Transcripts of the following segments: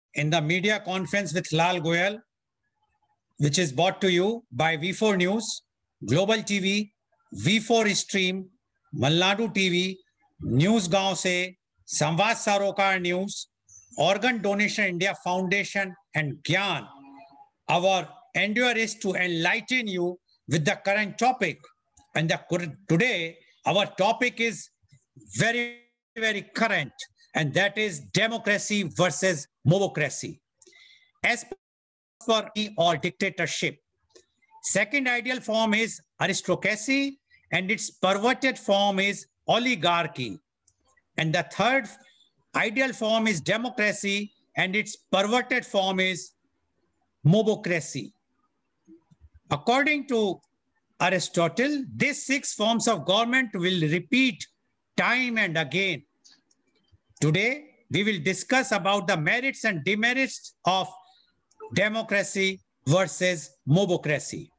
in the media conference with Lal Goyal, which is brought to you by V4 News, Global TV, V4 Stream, Malnadu TV, News Gaon Se, Samvad Sarokar News, Organ Donation India Foundation, and Gyan. Our endeavor is to enlighten you with the current topic. And today, our topic is very, very current, and that is democracy versus mobocracy. As for or dictatorship. Second ideal form is aristocracy, and its perverted form is oligarchy. And the third ideal form is democracy, and its perverted form is mobocracy. According to Aristotle, these 6 forms of government will repeat time and again. Today, we will discuss about the merits and demerits of democracy versus mobocracy.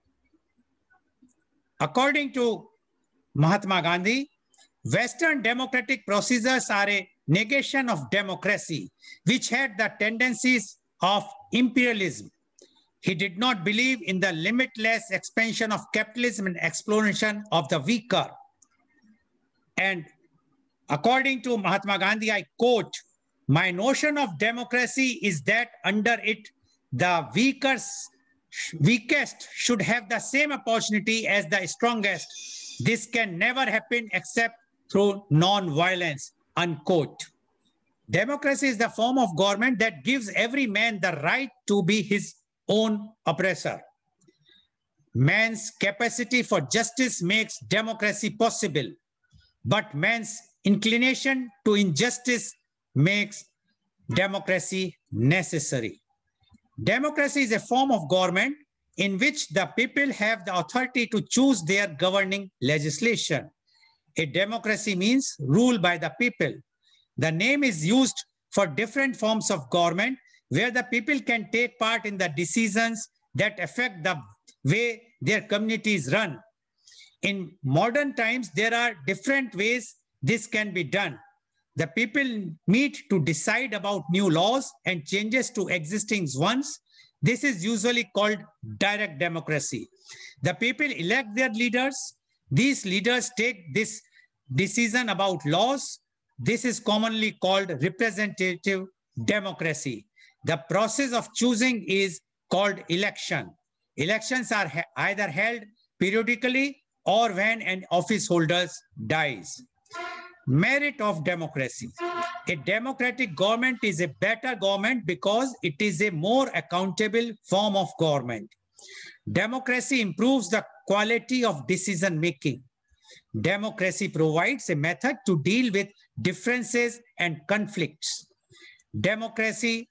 According to Mahatma Gandhi, Western democratic procedures are a negation of democracy, which had the tendencies of imperialism. He did not believe in the limitless expansion of capitalism and exploitation of the weaker. And according to Mahatma Gandhi, I quote, "My notion of democracy is that under it, the weakest should have the same opportunity as the strongest. This can never happen except through non-violence," unquote. Democracy is the form of government that gives every man the right to be his own oppressor. Man's capacity for justice makes democracy possible, but man's inclination to injustice makes democracy necessary. Democracy is a form of government in which the people have the authority to choose their governing legislation. A democracy means rule by the people. The name is used for different forms of government where the people can take part in the decisions that affect the way their communities run. In modern times, there are different ways this can be done. The people meet to decide about new laws and changes to existing ones. This is usually called direct democracy. The people elect their leaders. These leaders take this decision about laws. This is commonly called representative democracy. The process of choosing is called election. Elections are either held periodically or when an office holder dies. Merit of democracy. A democratic government is a better government because it is a more accountable form of government. Democracy improves the quality of decision making. Democracy provides a method to deal with differences and conflicts. Democracy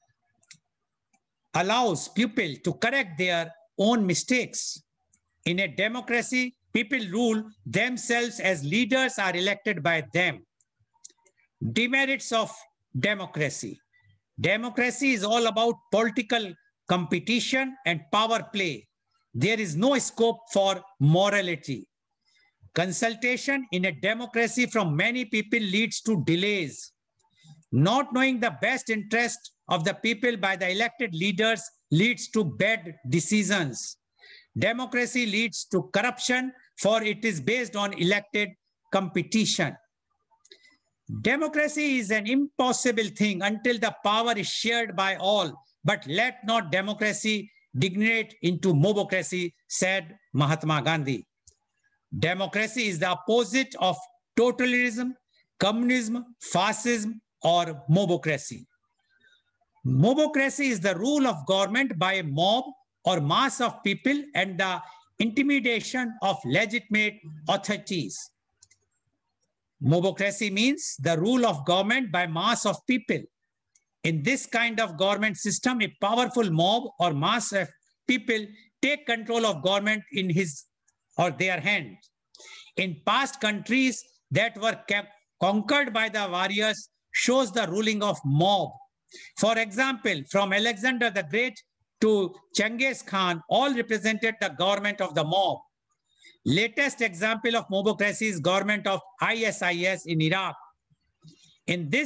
allows people to correct their own mistakes. In a democracy, people rule themselves as leaders are elected by them. Demerits of democracy. Democracy is all about political competition and power play. There is no scope for morality. Consultation in a democracy from many people leads to delays. Not knowing the best interest of the people by the elected leaders leads to bad decisions. Democracy leads to corruption, for it is based on elected competition. Democracy is an impossible thing until the power is shared by all, but let not democracy degenerate into mobocracy, said Mahatma Gandhi. Democracy is the opposite of totalitarianism, communism, fascism, or mobocracy. Mobocracy is the rule of government by a mob or mass of people and the intimidation of legitimate authorities. Mobocracy means the rule of government by mass of people. In this kind of government system, a powerful mob or mass of people take control of government in his or their hands. In past countries that were conquered by the warriors shows the ruling of mob. For example, from Alexander the Great to Genghis Khan, all represented the government of the mob. Latest example of mobocracy is government of ISIS in Iraq. In this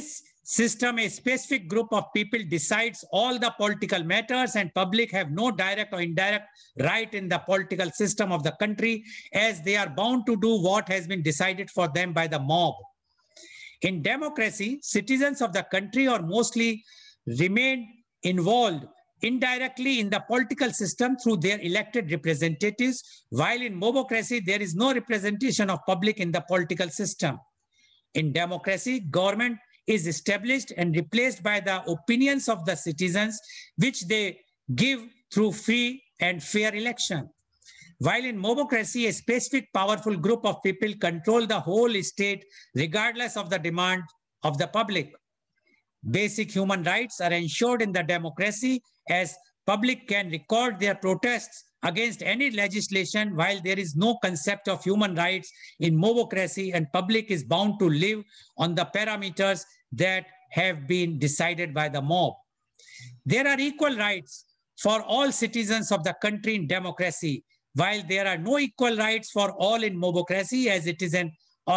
system, a specific group of people decides all the political matters and public have no direct or indirect right in the political system of the country, as they are bound to do what has been decided for them by the mob. In democracy, citizens of the country are mostly remain involved indirectly in the political system through their elected representatives, while in mobocracy, there is no representation of public in the political system. In democracy, government is established and replaced by the opinions of the citizens, which they give through free and fair election. While in mobocracy, a specific powerful group of people control the whole state regardless of the demand of the public. Basic human rights are ensured in the democracy, as public can record their protests against any legislation, while there is no concept of human rights in mobocracy, and public is bound to live on the parameters that have been decided by the mob. There are equal rights for all citizens of the country in democracy, while there are no equal rights for all in mobocracy, as it is an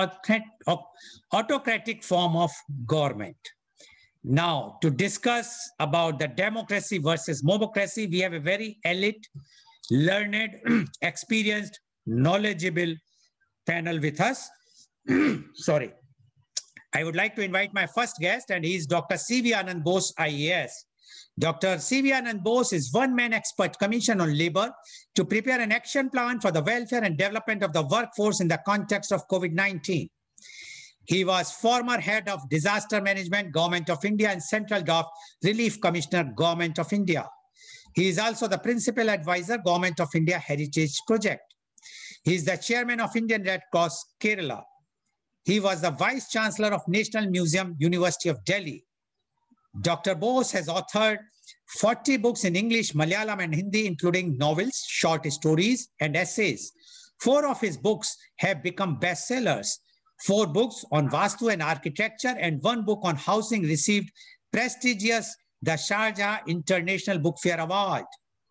autocratic form of government. Now, to discuss about the democracy versus mobocracy, we have a very elite, learned, experienced, knowledgeable panel with us. Sorry. I would like to invite my first guest, and he is Dr. C.V. Anand Bose, IAS. Dr. C.V. Anand Bose is one-man expert commission on labor to prepare an action plan for the welfare and development of the workforce in the context of COVID-19. He was former head of disaster management, Government of India, and Central Draft Relief Commissioner, Government of India. He is also the principal advisor, Government of India Heritage Project. He is the chairman of Indian Red Cross, Kerala. He was the vice chancellor of National Museum, University of Delhi. Dr. Bose has authored 40 books in English, Malayalam, and Hindi, including novels, short stories, and essays. 4 of his books have become bestsellers. 4 books on Vastu and architecture and 1 book on housing received prestigious the Sharjah International Book Fair Award.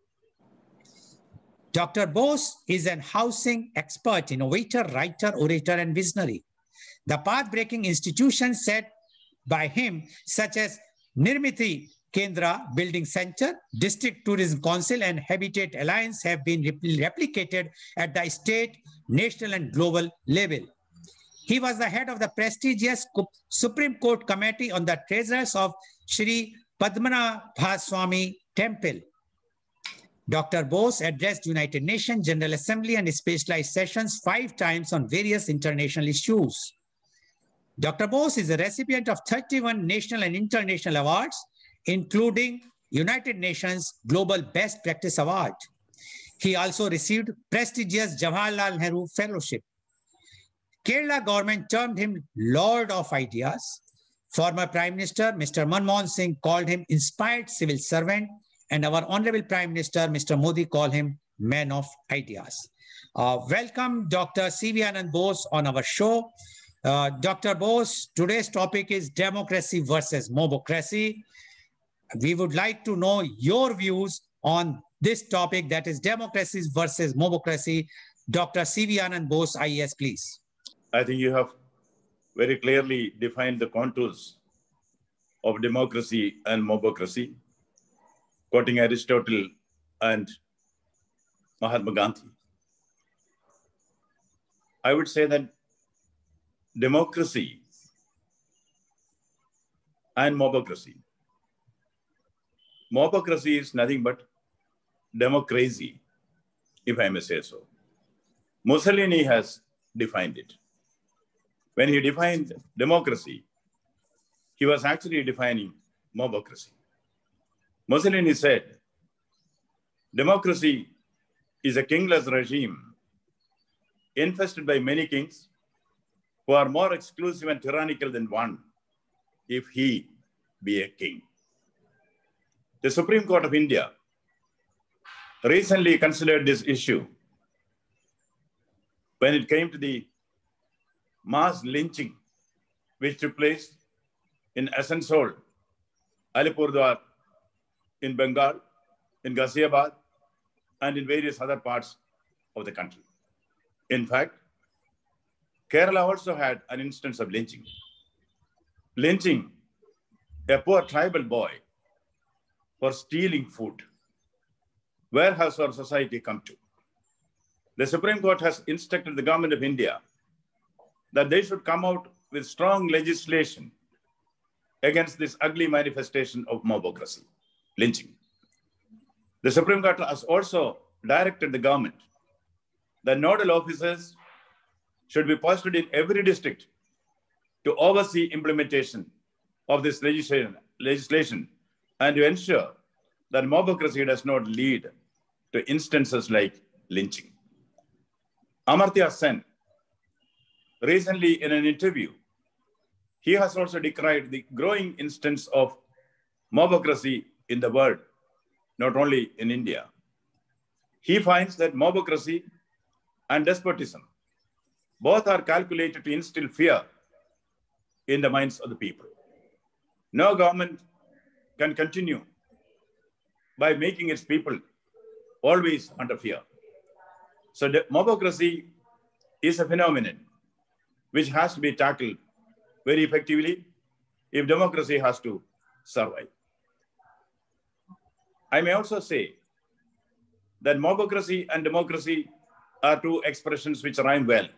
Dr. Bose is an housing expert, innovator, writer, orator, and visionary. The path-breaking institutions set by him, such as Nirmiti Kendra Building Center, District Tourism Council, and Habitat Alliance have been replicated at the state, national, and global level. He was the head of the prestigious Supreme Court Committee on the Treasures of Sri Padmanabhaswamy Temple. Dr. Bose addressed United Nations General Assembly and specialized sessions 5 times on various international issues. Dr. Bose is a recipient of 31 national and international awards, including United Nations Global Best Practice Award. He also received prestigious Jawaharlal Nehru Fellowship. Kerala government termed him Lord of Ideas. Former Prime Minister Mr. Manmohan Singh called him inspired civil servant, and our Honorable Prime Minister Mr. Modi called him Man of Ideas. Welcome Dr. C.V. Anand Bose on our show. Dr. Bose, today's topic is democracy versus mobocracy. We would like to know your views on this topic, that is democracy versus mobocracy. Dr. C.V. Anand Bose, IAS, please. I think you have very clearly defined the contours of democracy and mobocracy, quoting Aristotle and Mahatma Gandhi. I would say that democracy and mobocracy. Mobocracy is nothing but democracy, if I may say so. Mussolini has defined it. When he defined democracy, he was actually defining mobocracy. Mussolini said, democracy is a kingless regime infested by many kings who are more exclusive and tyrannical than one, if he be a king. The Supreme Court of India recently considered this issue when it came to the mass lynching which took place in Asansol, Alipurduar, in Bengal, in Ghaziabad, and in various other parts of the country. In fact, Kerala also had an instance of lynching. Lynching a poor tribal boy for stealing food. Where has our society come to? The Supreme Court has instructed the government of India that they should come out with strong legislation against this ugly manifestation of mobocracy, lynching. The Supreme Court has also directed the government that nodal officers should be posted in every district to oversee implementation of this legislation and to ensure that mobocracy does not lead to instances like lynching. Amartya Sen, recently in an interview, he has also decried the growing instance of mobocracy in the world, not only in India. He finds that mobocracy and despotism both are calculated to instill fear in the minds of the people. No government can continue by making its people always under fear. So mobocracy is a phenomenon which has to be tackled very effectively if democracy has to survive. I may also say that mobocracy and democracy are two expressions which rhyme well.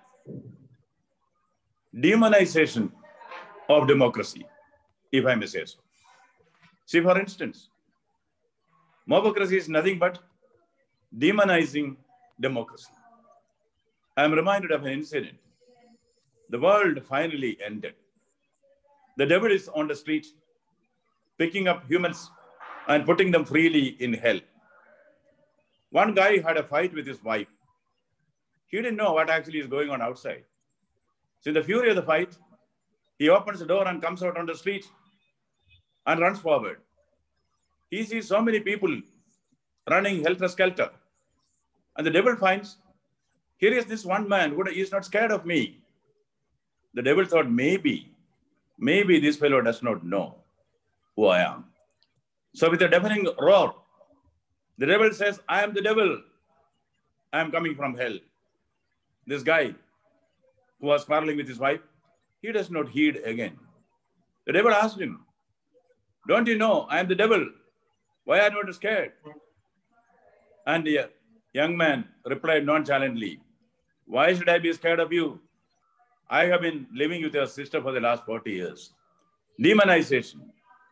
Demonization of democracy, if I may say so. See, for instance, mobocracy is nothing but demonizing democracy. I am reminded of an incident. The world finally ended. The devil is on the street, picking up humans and putting them freely in hell. One guy had a fight with his wife. He didn't know what actually is going on outside. So in the fury of the fight, he opens the door and comes out on the street and runs forward. He sees so many people running helter-skelter. And the devil finds, here is this one man who is not scared of me. The devil thought, maybe this fellow does not know who I am. So with a deafening roar, the devil says, I am the devil. I am coming from hell. This guy who was quarreling with his wife, he does not heed again. The devil asked him, don't you know I am the devil? Why are you not scared? And the young man replied nonchalantly, why should I be scared of you? I have been living with your sister for the last 40 years. Demonization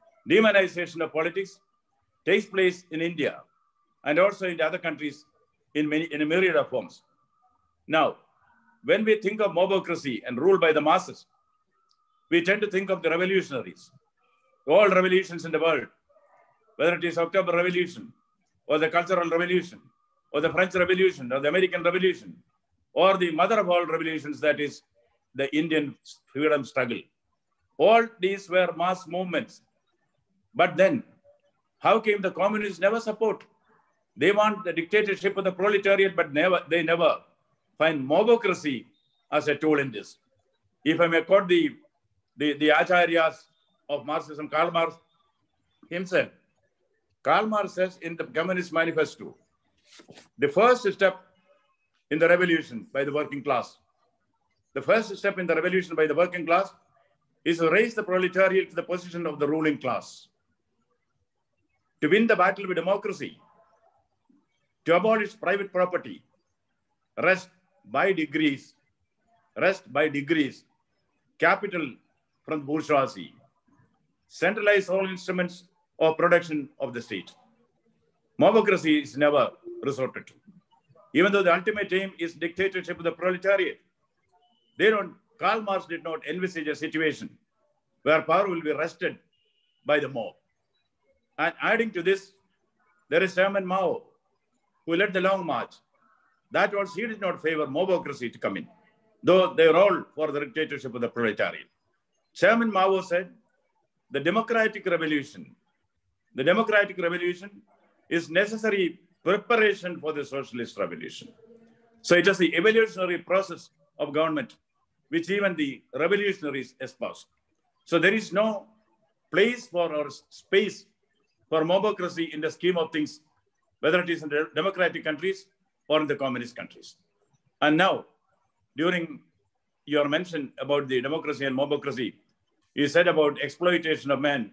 of politics takes place in India and also in the other countries in a myriad of forms. Now, when we think of mobocracy and rule by the masses, we tend to think of the revolutionaries. All revolutions in the world, whether it is October Revolution or the Cultural Revolution or the French Revolution or the American Revolution or the mother of all revolutions, that is the Indian freedom struggle. All these were mass movements. But then, how came the communists never support? They want the dictatorship of the proletariat, but they never find mobocracy as a tool in this. If I may quote the acharyas of Marxism, Karl Marx himself. Karl Marx says in the Communist Manifesto, the first step in the revolution by the working class, the first step in the revolution by the working class is to raise the proletariat to the position of the ruling class. To win the battle with democracy, to abolish private property, wrest by degrees capital from the bourgeoisie, centralize all instruments of production of the state. Mobocracy is never resorted to. Even though the ultimate aim is dictatorship of the proletariat, Karl Marx did not envisage a situation where power will be wrested by the mob. And adding to this, there is Chairman Mao, who led the Long March. That was, he did not favor mobocracy to come in, though they were all for the dictatorship of the proletariat. Chairman Mao said, the democratic revolution is necessary preparation for the socialist revolution. So it is the evolutionary process of government, which even the revolutionaries espoused. So there is no place for or space for mobocracy in the scheme of things, whether it is in the democratic countries or in the communist countries. And now, during your mention about the democracy and mobocracy, you said about exploitation of man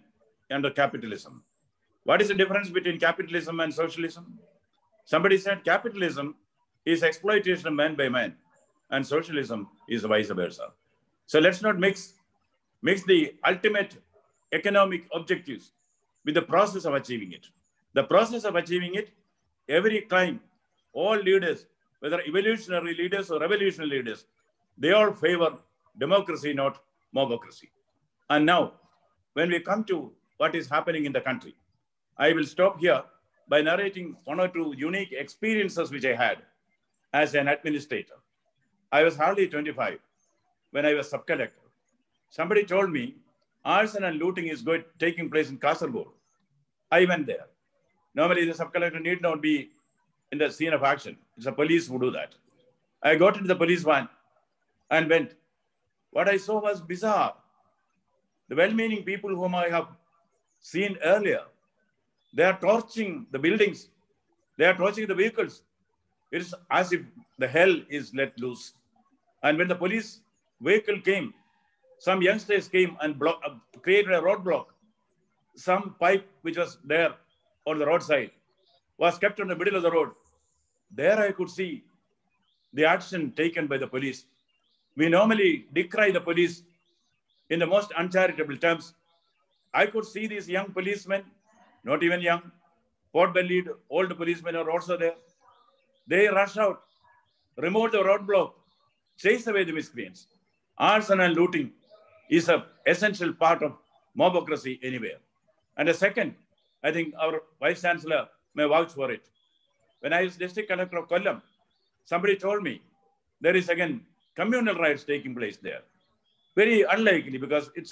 under capitalism. What is the difference between capitalism and socialism? Somebody said capitalism is exploitation of man by man, and socialism is vice versa. So let's not mix the ultimate economic objectives with the process of achieving it. The process of achieving it, every time, all leaders, whether evolutionary leaders or revolutionary leaders, they all favor democracy, not mobocracy. And now, when we come to what is happening in the country, I will stop here by narrating one or two unique experiences which I had as an administrator. I was hardly 25 when I was sub-collector. Somebody told me arson and looting is taking place in Kasaragod. I went there. Normally, the sub-collector need not be in the scene of action. It's the police who do that. I got into the police van and went. What I saw was bizarre. The well-meaning people whom I have seen earlier, they are torching the buildings. They are torching the vehicles. It is as if the hell is let loose. And when the police vehicle came, some youngsters came and created a roadblock. Some pipe which was there on the roadside was kept in the middle of the road. There I could see the action taken by the police. We normally decry the police in the most uncharitable terms. I could see these young policemen, not even young, pot-bellied old policemen are also there. They rush out, remove the roadblock, chase away the miscreants. Arson and looting is an essential part of mobocracy anywhere. And a second, I think our Vice Chancellor may vouch for it. When I was District Collector of Kollam, somebody told me there is again communal riots taking place there. Very unlikely because it's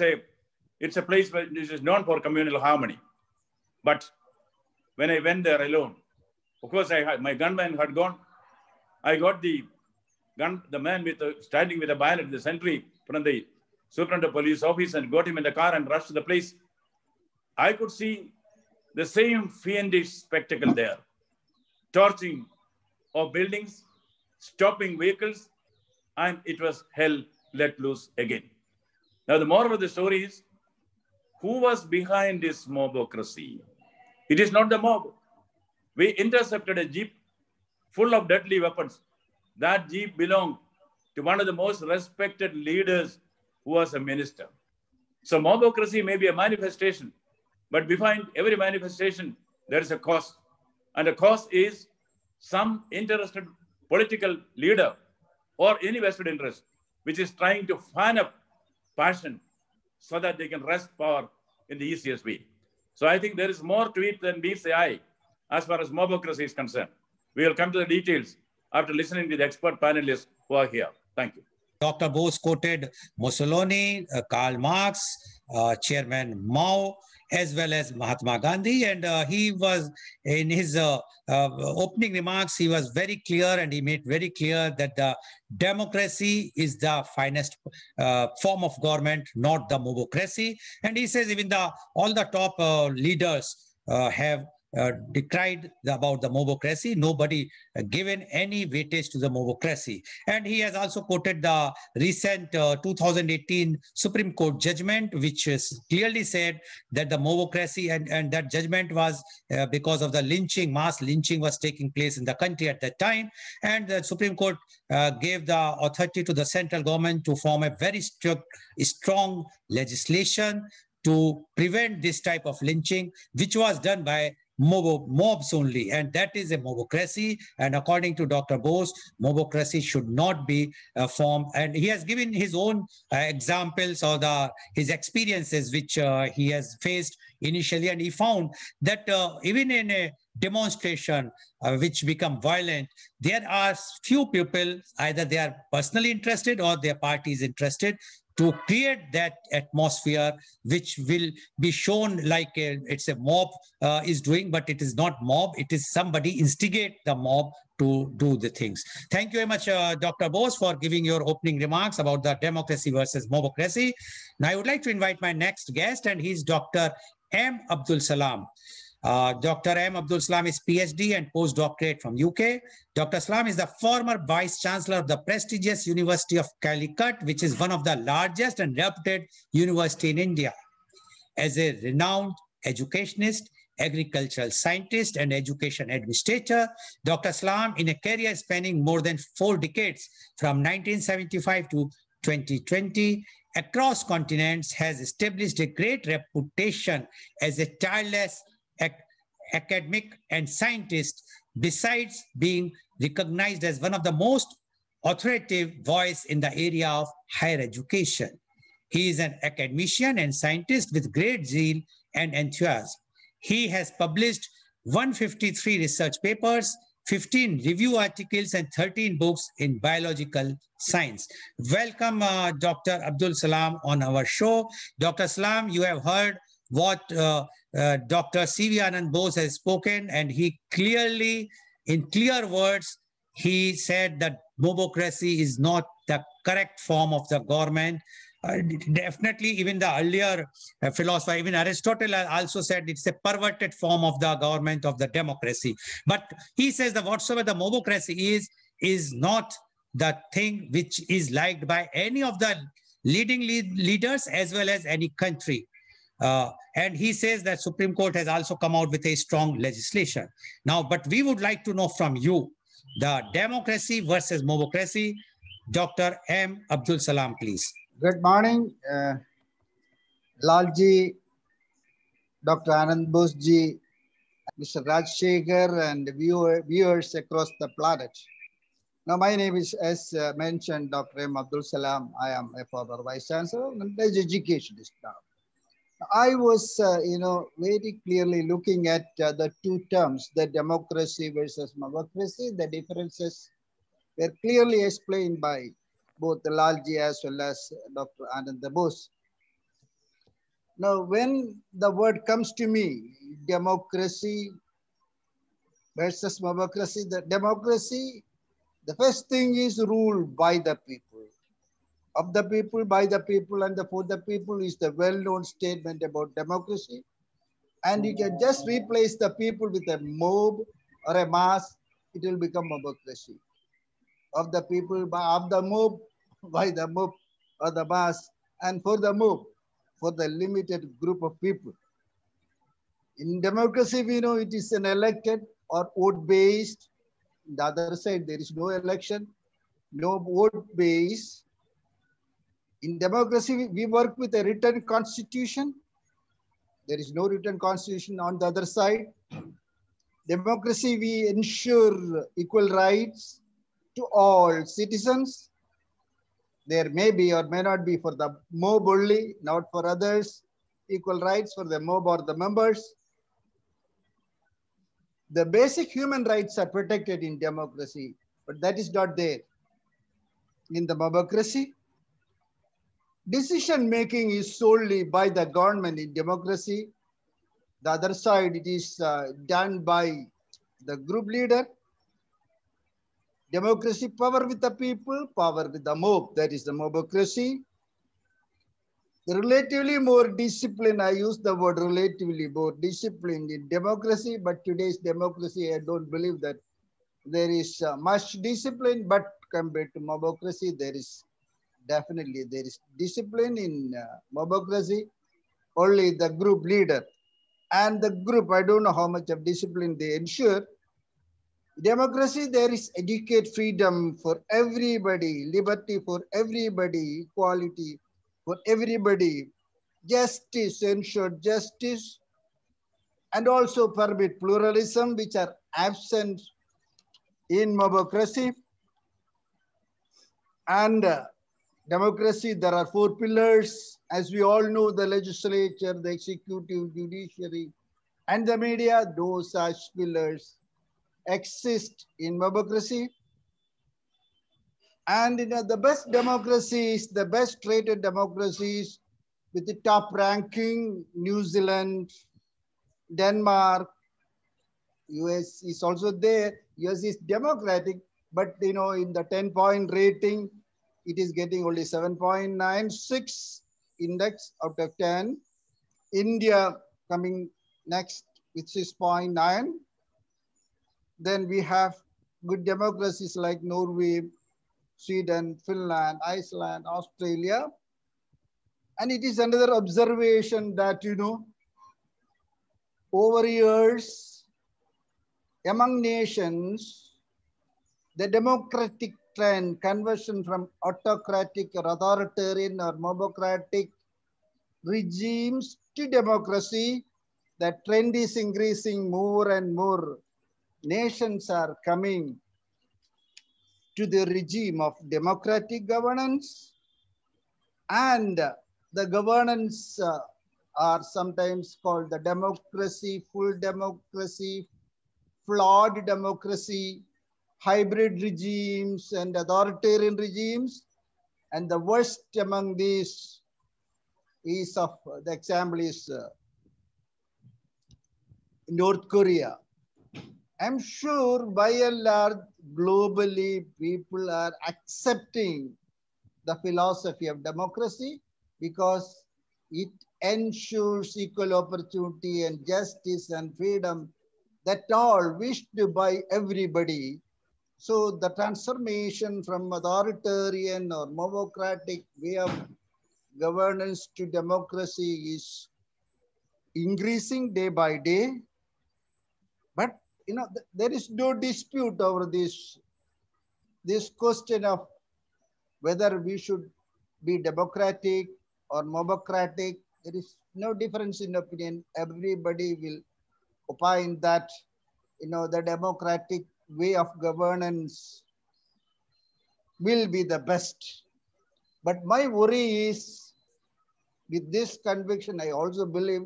a place where this is known for communal harmony. But when I went there alone, of course my gunman had gone. I got the man standing with a bayonet, the sentry from the superintendent of police office, and got him in the car and rushed to the place. I could see the same fiendish spectacle there. Torching of buildings, stopping vehicles, and it was hell let loose again. Now, the moral of the story is, who was behind this mobocracy? It is not the mob. We intercepted a jeep full of deadly weapons. That jeep belonged to one of the most respected leaders who was a minister. So mobocracy may be a manifestation, but behind every manifestation, there is a cause. And the cause is some interested political leader or any vested interest, which is trying to fan up passion so that they can wrest power in the easiest way. So I think there is more to it than meets the eye as far as mobocracy is concerned. We will come to the details after listening to the expert panelists who are here. Thank you. Dr. Bose quoted Mussolini, Karl Marx, Chairman Mao, as well as Mahatma Gandhi. And he was, in his opening remarks, he was very clear, and he made very clear that the democracy is the finest form of government, not the mobocracy. And he says even all the top leaders have decried about the mobocracy. Nobody given any weightage to the mobocracy. And he has also quoted the recent 2018 Supreme Court judgment, which clearly said that the mobocracy and that judgment was because of the lynching, mass lynching was taking place in the country at that time. And the Supreme Court gave the authority to the central government to form a very strong legislation to prevent this type of lynching, which was done by mobs only, and that is a mobocracy. And according to Dr. Bose, mobocracy should not be formed. And he has given his own examples or his experiences which he has faced initially, and he found that even in a demonstration which become violent, there are few people, either they are personally interested or their party is interested to create that atmosphere which will be shown like it's a mob is doing, but it is not mob. It is somebody instigate the mob to do the things. Thank you very much, Dr. Bose, for giving your opening remarks about the democracy versus mobocracy. Now I would like to invite my next guest, and he's Dr. M. Abdul Salam. Dr. M. Abdul Salam is PhD and postdoctorate from UK. Dr. Salam is the former Vice Chancellor of the prestigious University of Calicut, which is one of the largest and reputed university in India. As a renowned educationist, agricultural scientist, and education administrator, Dr. Salam, in a career spanning more than 4 decades, from 1975 to 2020, across continents, has established a great reputation as a tireless academic and scientist, besides being recognized as one of the most authoritative voice in the area of higher education. He is an academician and scientist with great zeal and enthusiasm. He has published 153 research papers, 15 review articles, and 13 books in biological science. Welcome, Dr. Abdul Salam, on our show. Dr. Salam, you have heard what Dr. C.V. Anand Bose has spoken, and he clearly, in clear words, he said that mobocracy is not the correct form of the government. Definitely, even the earlier philosopher, even Aristotle also said it's a perverted form of the government of the democracy. But he says that whatsoever the mobocracy is not the thing which is liked by any of the leading leaders as well as any country. And he says that Supreme Court has also come out with a strong legislation. Now, but we would like to know from you, the democracy versus mobocracy. Dr. M. Abdul Salam, please. Good morning, Lalji, Dr. Anand Bose ji, Mr. Rajshekhar, and viewers across the planet. Now, my name is, as mentioned, Dr. M. Abdul Salam. I am a former Vice Chancellor and as educationist now. I was, very clearly looking at the two terms, the democracy versus mobocracy. The differences were clearly explained by both the Lalji as well as Dr. Anand Bose. Now, when the word comes to me, democracy versus mobocracy, the democracy, the first thing is ruled by the people. Of the people, by the people, and for the people is the well-known statement about democracy. And you can just replace the people with a mob or a mass, it will become mobocracy. Of the people, of the mob, by the mob or the mass, and for the mob, for the limited group of people. In democracy, we know it is an elected or vote-based. The other side, there is no election, no vote-based. In democracy, we work with a written constitution. There is no written constitution on the other side. Democracy, we ensure equal rights to all citizens. There may be or may not be for the mob only, not for others. Equal rights for the mob or the members. The basic human rights are protected in democracy, but that is not there. In the mobocracy, decision making is solely by the government. In democracy. The other side, it is done by the group leader. Democracy, power with the people, power with the mob. That is the mobocracy. The relatively more disciplined, I use the word relatively more disciplined in democracy, but today's democracy, I don't believe that there is much discipline, but compared to mobocracy, there is discipline in mobocracy. Only the group leader and the group, I don't know how much of discipline they ensure. Democracy, there is educate freedom for everybody, liberty for everybody, equality for everybody, justice, ensure justice, and also permit pluralism, which are absent in mobocracy. And democracy, there are 4 pillars. As we all know, the legislature, the executive, judiciary, and the media, those such pillars exist in mobocracy. And the best democracies, the best rated democracies with the top ranking, New Zealand, Denmark, US is also there. US is democratic, but in the 10-point rating, it is getting only 7.96 index out of 10. India coming next with 6.9. Then we have good democracies like Norway, Sweden, Finland, Iceland, Australia. And it is another observation that, over years, among nations, the democratic trend, conversion from autocratic or authoritarian or mobocratic regimes to democracy, the trend is increasing. More and more nations are coming to the regime of democratic governance, and the governance are sometimes called the democracy, full democracy, flawed democracy, hybrid regimes, and authoritarian regimes. And the worst among these is the example is North Korea. I'm sure by and large, globally, people are accepting the philosophy of democracy because it ensures equal opportunity and justice and freedom that all wished by everybody. So the transformation from authoritarian or mobocratic way of governance to democracy is increasing day by day. But there is no dispute over this question of whether we should be democratic or mobocratic. There is no difference in opinion. Everybody will opine that the democratic way of governance will be the best. But my worry is, with this conviction, I also believe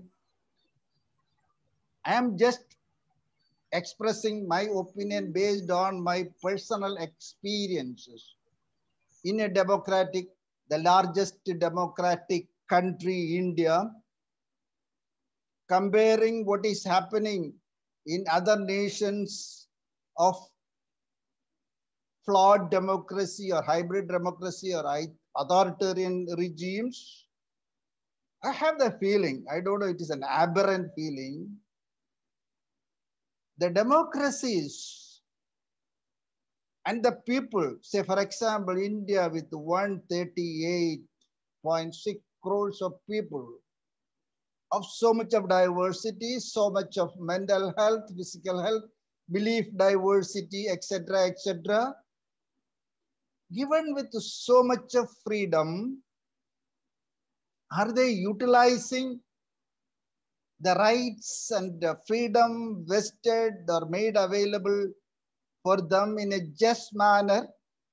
I am just expressing my opinion based on my personal experiences. In a democratic, the largest democratic country, India, comparing what is happening in other nations of flawed democracy or hybrid democracy or authoritarian regimes, I have the feeling, I don't know, it is an aberrant feeling, the democracies and the people, say for example, India with 138.6 crores of people, of so much of diversity, so much of mental health, physical health, belief diversity, etc., etc., given with so much of freedom, are they utilizing the rights and the freedom vested or made available for them in a just manner,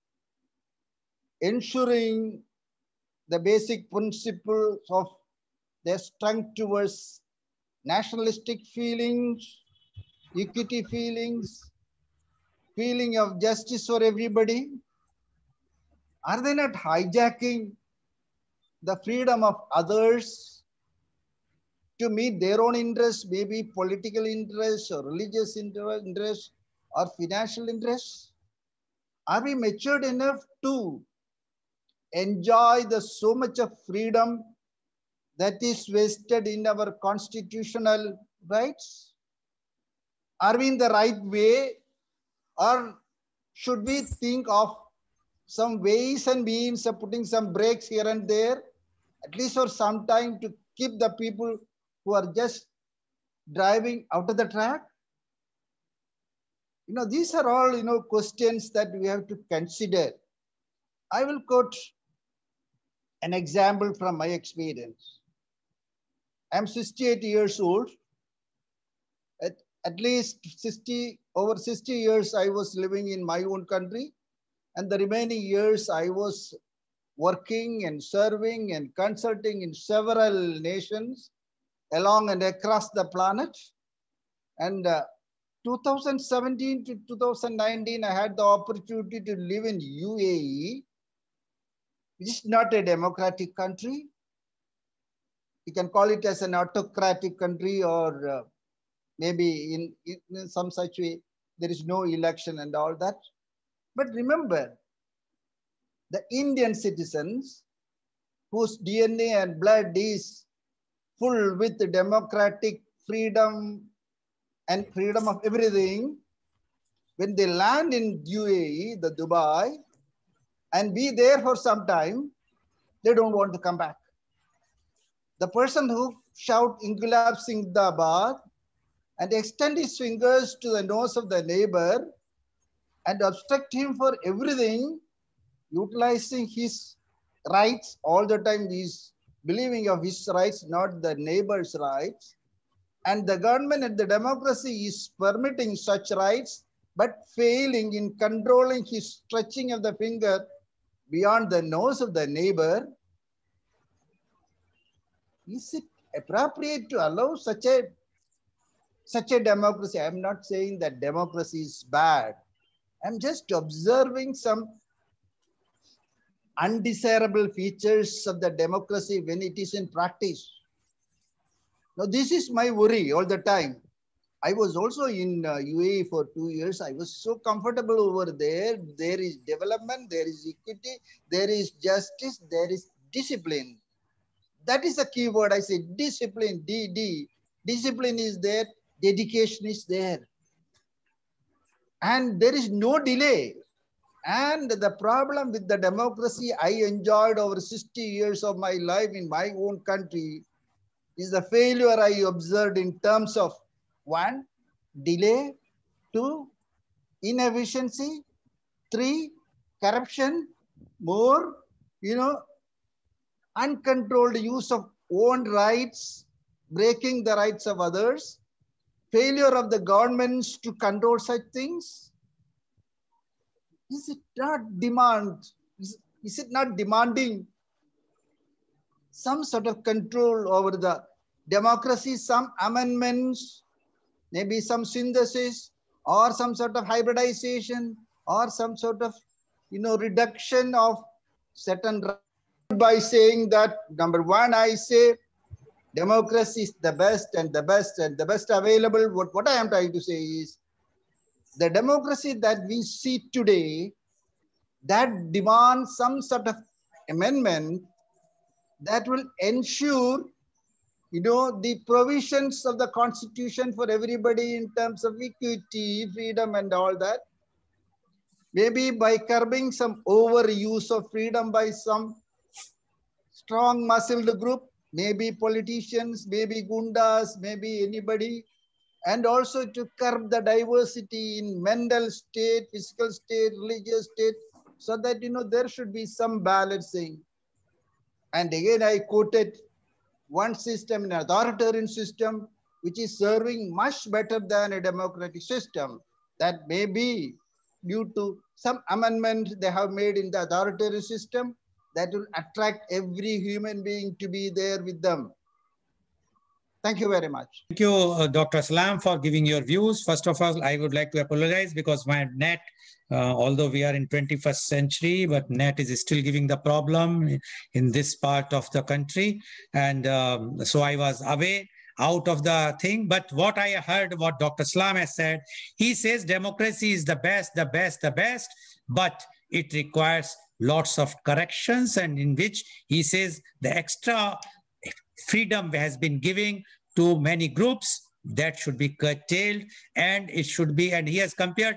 ensuring the basic principles of their strength towards nationalistic feelings, equity feelings, feeling of justice for everybody? Are they not hijacking the freedom of others to meet their own interests, maybe political interests or religious interests or financial interests? Are we matured enough to enjoy the so much of freedom that is vested in our constitutional rights? Are we in the right way, or should we think of some ways and means of putting some brakes here and there, at least for some time, to keep the people who are just driving out of the track? These are all, questions that we have to consider. I will quote an example from my experience. I'm 68 years old. At least over 60 years, I was living in my own country. And the remaining years, I was working and serving and consulting in several nations along and across the planet. And 2017 to 2019, I had the opportunity to live in UAE, which is not a democratic country. You can call it as an autocratic country, or maybe in some such way, there is no election and all that. But remember, the Indian citizens whose DNA and blood is full with democratic freedom and freedom of everything, when they land in UAE, the Dubai, and be there for some time, they don't want to come back. The person who shout Inqilab Zindabad and extend his fingers to the nose of the neighbor and obstruct him for everything, utilizing his rights all the time, he's believing of his rights, not the neighbor's rights. And the government and the democracy is permitting such rights, but failing in controlling his stretching of the finger beyond the nose of the neighbor. Is it appropriate to allow such a democracy? I'm not saying that democracy is bad. I'm just observing some undesirable features of the democracy when it is in practice. Now, this is my worry all the time. I was also in UAE for 2 years. I was so comfortable over there. There is development, there is equity, there is justice, there is discipline. That is the key word. I say discipline, D. Discipline is there, dedication is there. And there is no delay. And the problem with the democracy I enjoyed over 60 years of my life in my own country is the failure I observed in terms of 1, delay, 2, inefficiency, 3, corruption, more, uncontrolled use of own rights, breaking the rights of others, failure of the governments to control such things. Is it not demanding some sort of control over the democracy, some amendments, maybe some synthesis, or some sort of hybridization, or some sort of, reduction of certain rights by saying that, number 1, I say democracy is the best and the best and the best available. What I am trying to say is the democracy that we see today that demands some sort of amendment that will ensure, the provisions of the Constitution for everybody in terms of equity, freedom, and all that. Maybe by curbing some overuse of freedom by some strong muscled group, maybe politicians, maybe gundas, maybe anybody, and also to curb the diversity in mental state, physical state, religious state, so that, there should be some balancing. And again, I quoted one system, an authoritarian system, which is serving much better than a democratic system. That may be due to some amendment they have made in the authoritarian system that will attract every human being to be there with them. Thank you very much. Thank you, Dr. Salam, for giving your views. First of all, I would like to apologize because my net, although we are in 21st century, but net is still giving the problem in this part of the country. And so I was away out of the thing. But what I heard, what Dr. Salam has said, he says democracy is the best, but it requires lots of corrections, and in which he says the extra freedom has been given to many groups that should be curtailed, and it should be, and he has compared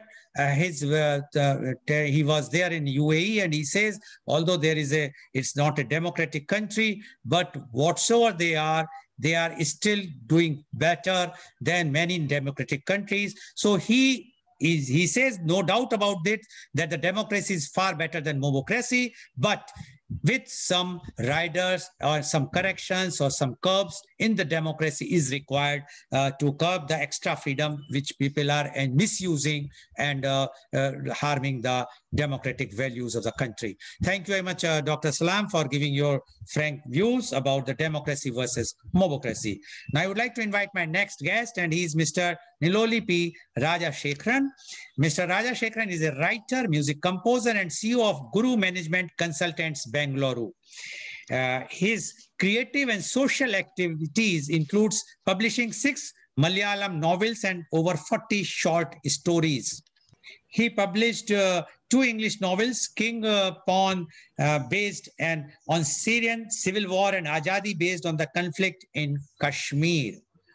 he was there in UAE, and he says, although it's not a democratic country, but whatsoever they are still doing better than many democratic countries. So he says, no doubt about it, that the democracy is far better than momocracy, but with some riders or some corrections or some curbs in the democracy is required to curb the extra freedom which people are misusing and harming the democratic values of the country. Thank you very much, Dr. Salam, for giving your frank views about the democracy versus momocracy. Now I would like to invite my next guest, and he is Mr. Niloli P. Rajashekharan. Mr. Rajashekharan is a writer, music composer, and CEO of Guru Management Consultants, Bengaluru. His creative and social activities includes publishing 6 Malayalam novels and over 40 short stories. He published 2 English novels, King Pawn, based on Syrian civil war, and Azadi, based on the conflict in Kashmir.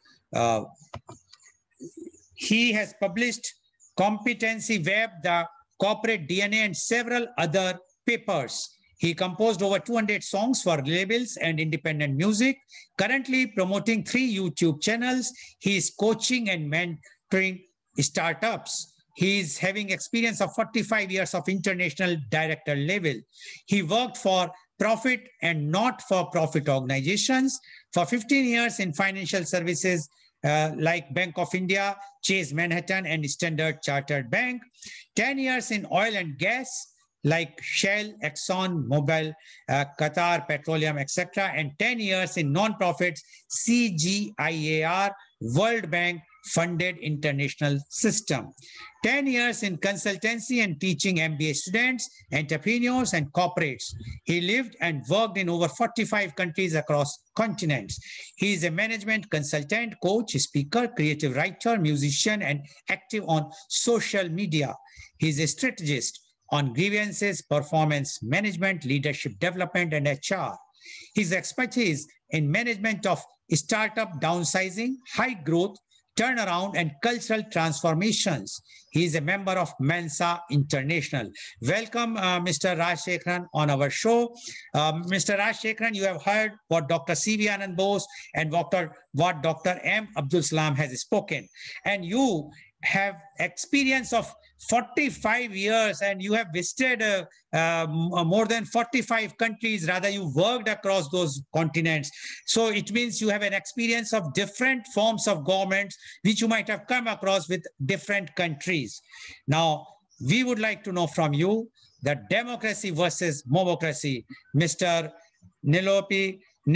He has published Competency Web, the Corporate DNA, and several other papers. He composed over 200 songs for labels and independent music, currently promoting 3 YouTube channels. He is coaching and mentoring startups. He is having experience of 45 years of international director level. He worked for profit and not-for-profit organizations for 15 years in financial services like Bank of India, Chase Manhattan, and Standard Chartered Bank, 10 years in oil and gas like Shell, Exxon, Mobil, Qatar Petroleum, etc., and 10 years in non-profits CGIAR, World Bank funded international system, 10 years in consultancy and teaching MBA students, entrepreneurs, and corporates. He lived and worked in over 45 countries across continents. He is a management consultant, coach, speaker, creative writer, musician, and active on social media. He is a strategist on grievances, performance management, leadership development, and HR. His expertise in management of startup downsizing, high growth, turnaround, and cultural transformations. He is a member of Mensa International. Welcome, Mr. Rajshekharan, on our show. Mr. Rajshekharan, you have heard what Dr. C.V. Anand Bose and what Dr. M. Abdul Salam has spoken. And you have experience of 45 years and you have visited more than 45 countries, rather you worked across those continents. So it means you have an experience of different forms of governments which you might have come across with different countries. Now, we would like to know from you that democracy versus mobocracy. Mr. Niloli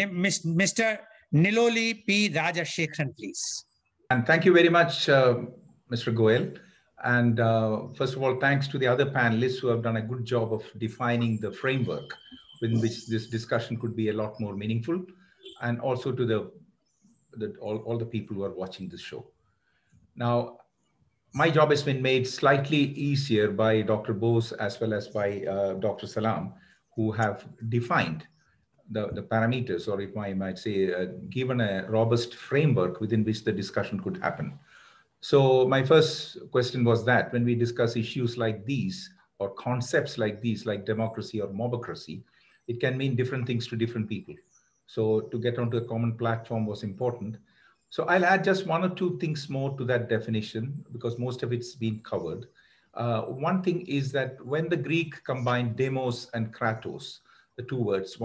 P. Rajashekharan, please. And thank you very much, Mr. Goel. And first of all, thanks to the other panelists who have done a good job of defining the framework within which this discussion could be a lot more meaningful, and also to all the people who are watching this show. Now, my job has been made slightly easier by Dr. Bose as well as by Dr. Salam, who have defined the parameters, or if I might say, given a robust framework within which the discussion could happen. So my first question was that when we discuss issues like these or concepts like these, like democracy or mobocracy, it can mean different things to different people. So to get onto a common platform was important. So I'll add just one or two things more to that definition because most of it's been covered. One thing is that when the Greek combined demos and kratos, the two words,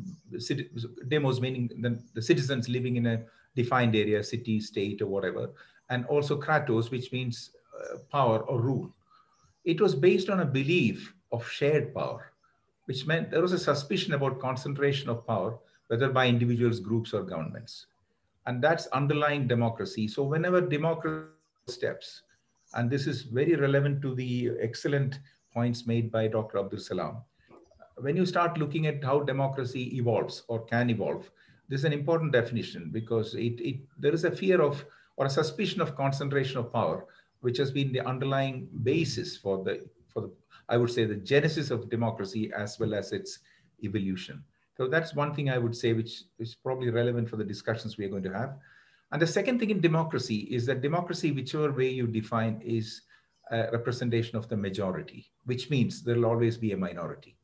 demos meaning the citizens living in a defined area, city, state, or whatever, and also kratos, which means power or rule. It was based on a belief of shared power, which meant there was a suspicion about concentration of power, whether by individuals, groups, or governments. And that's underlying democracy. So whenever democracy steps, and this is very relevant to the excellent points made by Dr. Abdul Salam, when you start looking at how democracy evolves or can evolve, this is an important definition because there is a fear of or a suspicion of concentration of power, which has been the underlying basis for the I would say the genesis of democracy as well as its evolution. So that's one thing I would say, which is probably relevant for the discussions we are going to have. And the second thing in democracy is that democracy, whichever way you define, is a representation of the majority, which means there will always be a minority.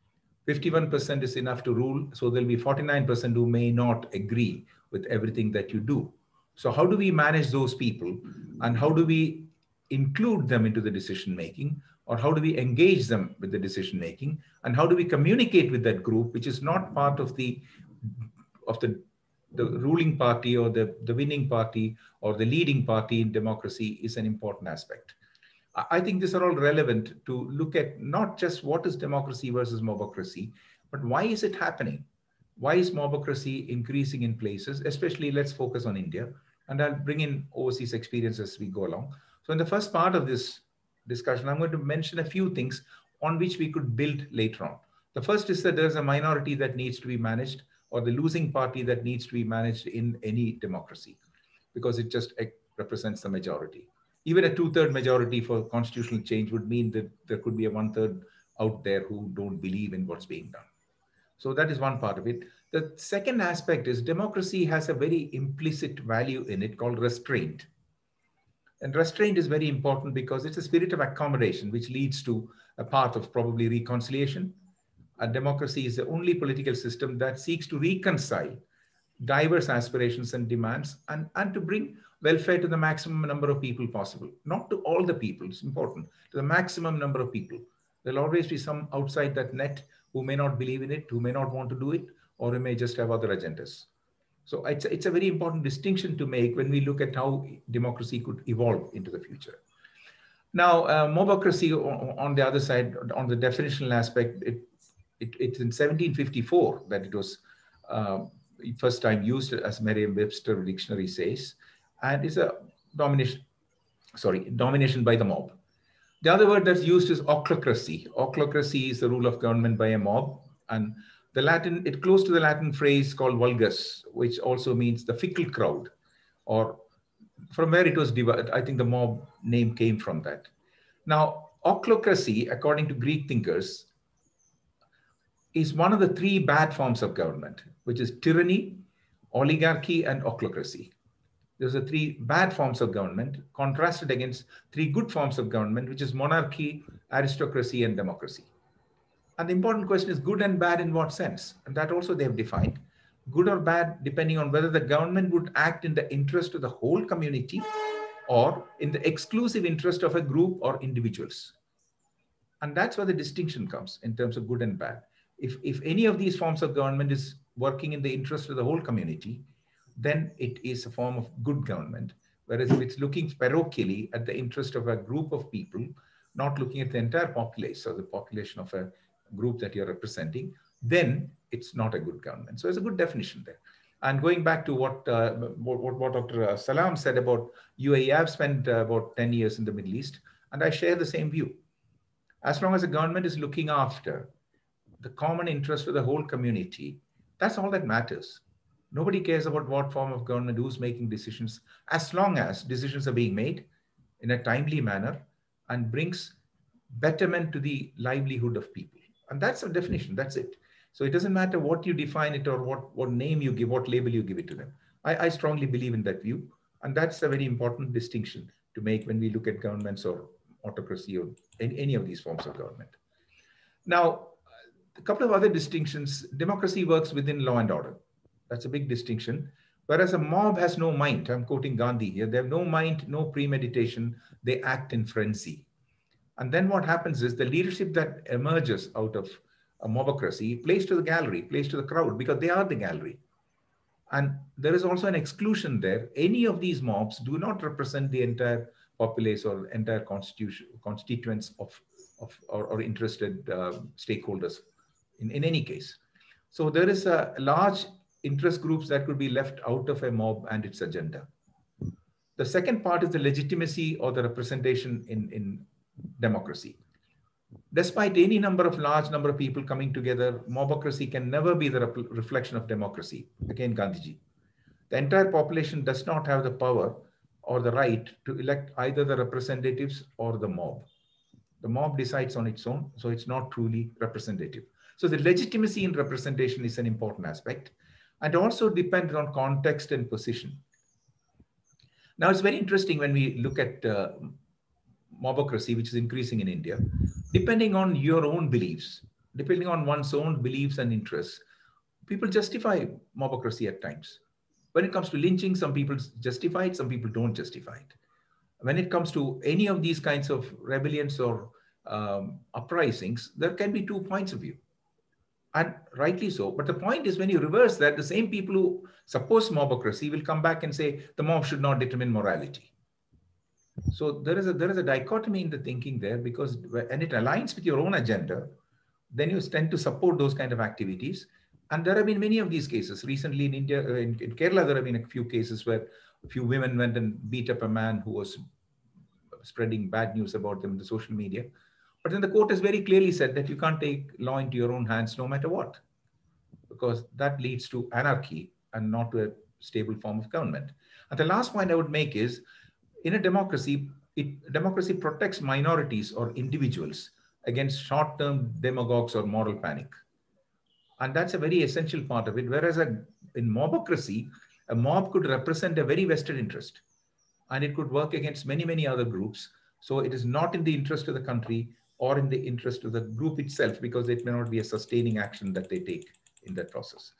51% is enough to rule, so there'll be 49% who may not agree with everything that you do. So how do we manage those people, and how do we include them into the decision-making, or how do we engage them with the decision-making, and how do we communicate with that group, which is not part of the ruling party or the winning party or the leading party in democracy is an important aspect. I think these are all relevant to look at not just what is democracy versus mobocracy, but why is it happening? Why is mobocracy increasing in places, especially let's focus on India, and I'll bring in overseas experience as we go along. So in the first part of this discussion, I'm going to mention a few things on which we could build later on. The first is that there's a minority that needs to be managed, or the losing party that needs to be managed in any democracy, because it just represents the majority. Even a 2/3 majority for constitutional change would mean that there could be a 1/3 out there who don't believe in what's being done. So that is one part of it. The second aspect is democracy has a very implicit value in it called restraint. And restraint is very important because it's a spirit of accommodation, which leads to a path of probably reconciliation. A democracy is the only political system that seeks to reconcile diverse aspirations and demands and to bring welfare to the maximum number of people possible. Not to all the people, it's important, to the maximum number of people. There'll always be some outside that net who may not believe in it, who may not want to do it, or who may just have other agendas. So it's a very important distinction to make when we look at how democracy could evolve into the future. Now, mobocracy on the other side, on the definitional aspect, it's in 1754 that it was first time used, as Merriam-Webster dictionary says, and it's a domination by the mob. The other word that's used is ochlocracy. Ochlocracy is the rule of government by a mob, and the Latin, it close to the Latin phrase called vulgus, which also means the fickle crowd, or from where it was divided. I think the mob name came from that. Now, ochlocracy, according to Greek thinkers, is one of the three bad forms of government, which is tyranny, oligarchy, and ochlocracy. Those are three bad forms of government contrasted against three good forms of government, which is monarchy, aristocracy, and democracy. And the important question is good and bad in what sense? And that also they have defined. Good or bad, depending on whether the government would act in the interest of the whole community or in the exclusive interest of a group or individuals. And that's where the distinction comes in terms of good and bad. If any of these forms of government is working in the interest of the whole community, then it is a form of good government. Whereas if it's looking parochially at the interest of a group of people, not looking at the entire populace or the population of a group that you're representing, then it's not a good government. So there's a good definition there. And going back to what Dr. Salam said about UAE, I've spent about 10 years in the Middle East, and I share the same view. As long as the government is looking after the common interest of the whole community, that's all that matters. Nobody cares about what form of government, who's making decisions, as long as decisions are being made in a timely manner and brings betterment to the livelihood of people. And that's a definition, that's it. So it doesn't matter what you define it or what name you give, what label you give it to them. I strongly believe in that view. And that's a very important distinction to make when we look at governments or autocracy or any of these forms of government. Now, a couple of other distinctions. Democracy works within law and order. That's a big distinction. Whereas a mob has no mind. I'm quoting Gandhi here. They have no mind, no premeditation. They act in frenzy. And then what happens is the leadership that emerges out of a mobocracy plays to the gallery, plays to the crowd, because they are the gallery. And there is also an exclusion there. Any of these mobs do not represent the entire populace or entire constituents or interested stakeholders in any case. So there is a large interest groups that could be left out of a mob and its agenda. The second part is the legitimacy or the representation in democracy. Despite any large number of people coming together, mobocracy can never be the reflection of democracy. Again, Gandhiji. The entire population does not have the power or the right to elect either the representatives or the mob. The mob decides on its own, so it's not truly representative. So the legitimacy in representation is an important aspect, and also depends on context and position. Now, it's very interesting when we look at mobocracy, which is increasing in India, depending on your own beliefs, depending on one's own beliefs and interests, people justify mobocracy at times. When it comes to lynching, some people justify it, some people don't justify it. When it comes to any of these kinds of rebellions or uprisings, there can be 2 points of view. And rightly so. But the point is, when you reverse that, the same people who suppose mobocracy will come back and say the mob should not determine morality. So there is a dichotomy in the thinking there, because and it aligns with your own agenda, then you tend to support those kind of activities. And there have been many of these cases. Recently in India, in Kerala, there have been a few cases where a few women went and beat up a man who was spreading bad news about them in the social media. But then the court has very clearly said that you can't take law into your own hands no matter what, because that leads to anarchy and not to a stable form of government. And the last point I would make is, in a democracy, democracy protects minorities or individuals against short-term demagogues or moral panic. And that's a very essential part of it. Whereas in mobocracy, a mob could represent a very vested interest, and it could work against many, many other groups. So it is not in the interest of the country or in the interest of the group itself, because it may not be a sustaining action that they take in that process.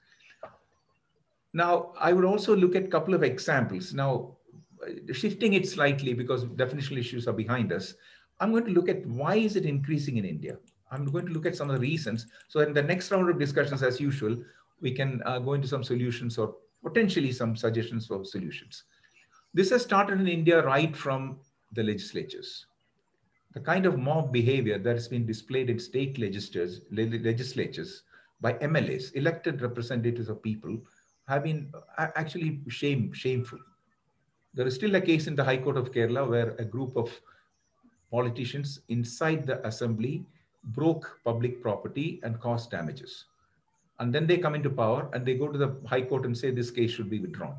Now, I would also look at a couple of examples. Now, shifting it slightly because definitional issues are behind us, I'm going to look at why is it increasing in India. I'm going to look at some of the reasons. So in the next round of discussions, as usual, we can go into some solutions or potentially some suggestions for solutions. This has started in India right from the legislatures. The kind of mob behavior that has been displayed in state legislatures by MLAs, elected representatives of people, have been actually shameful. There is still a case in the High Court of Kerala where a group of politicians inside the assembly broke public property and caused damages. And then they come into power and they go to the High Court and say this case should be withdrawn.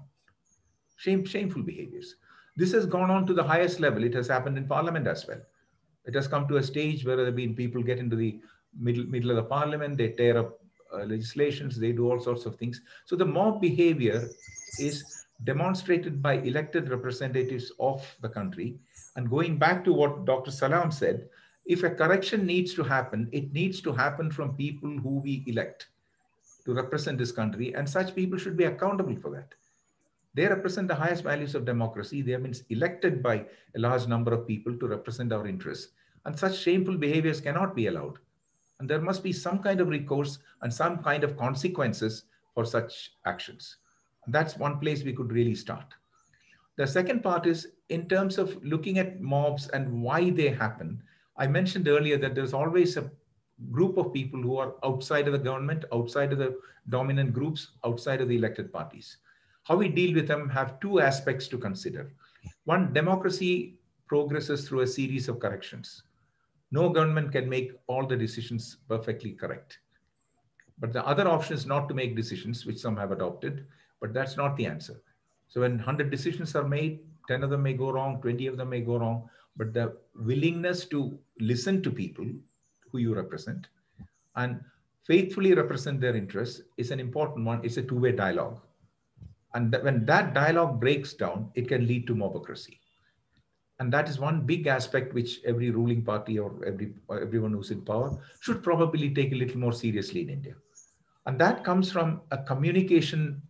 Shameful behaviors. This has gone on to the highest level. It has happened in Parliament as well. It has come to a stage where there have been people get into the middle of the Parliament, they tear up legislations, they do all sorts of things. So the mob behavior is demonstrated by elected representatives of the country. And going back to what Dr. Salam said, if a correction needs to happen, it needs to happen from people who we elect to represent this country, and such people should be accountable for that. They represent the highest values of democracy. They have been elected by a large number of people to represent our interests, and such shameful behaviors cannot be allowed. And there must be some kind of recourse and some kind of consequences for such actions. And that's one place we could really start. The second part is in terms of looking at mobs and why they happen. I mentioned earlier that there's always a group of people who are outside of the government, outside of the dominant groups, outside of the elected parties. How we deal with them have two aspects to consider. One, democracy progresses through a series of corrections. No government can make all the decisions perfectly correct. But the other option is not to make decisions, which some have adopted, but that's not the answer. So when 100 decisions are made, 10 of them may go wrong, 20 of them may go wrong, but the willingness to listen to people who you represent and faithfully represent their interests is an important one. It's a two-way dialogue. And when that dialogue breaks down, it can lead to mobocracy. And that is one big aspect which every ruling party or everyone who's in power should probably take a little more seriously in India. And that comes from a communication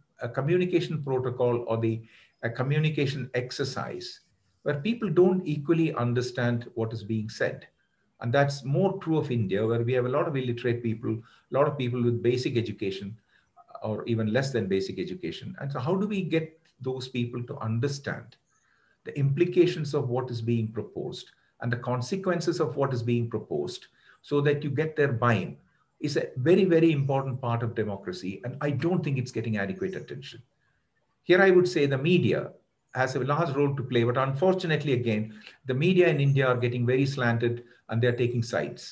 protocol or a communication exercise where people don't equally understand what is being said. And that's more true of India, where we have a lot of illiterate people, a lot of people with basic education or even less than basic education. And so how do we get those people to understand the implications of what is being proposed and the consequences of what is being proposed so that you get their buy-in is a very, very important part of democracy. And I don't think it's getting adequate attention. Here I would say the media has a large role to play, but unfortunately, again, the media in India are getting very slanted and they're taking sides.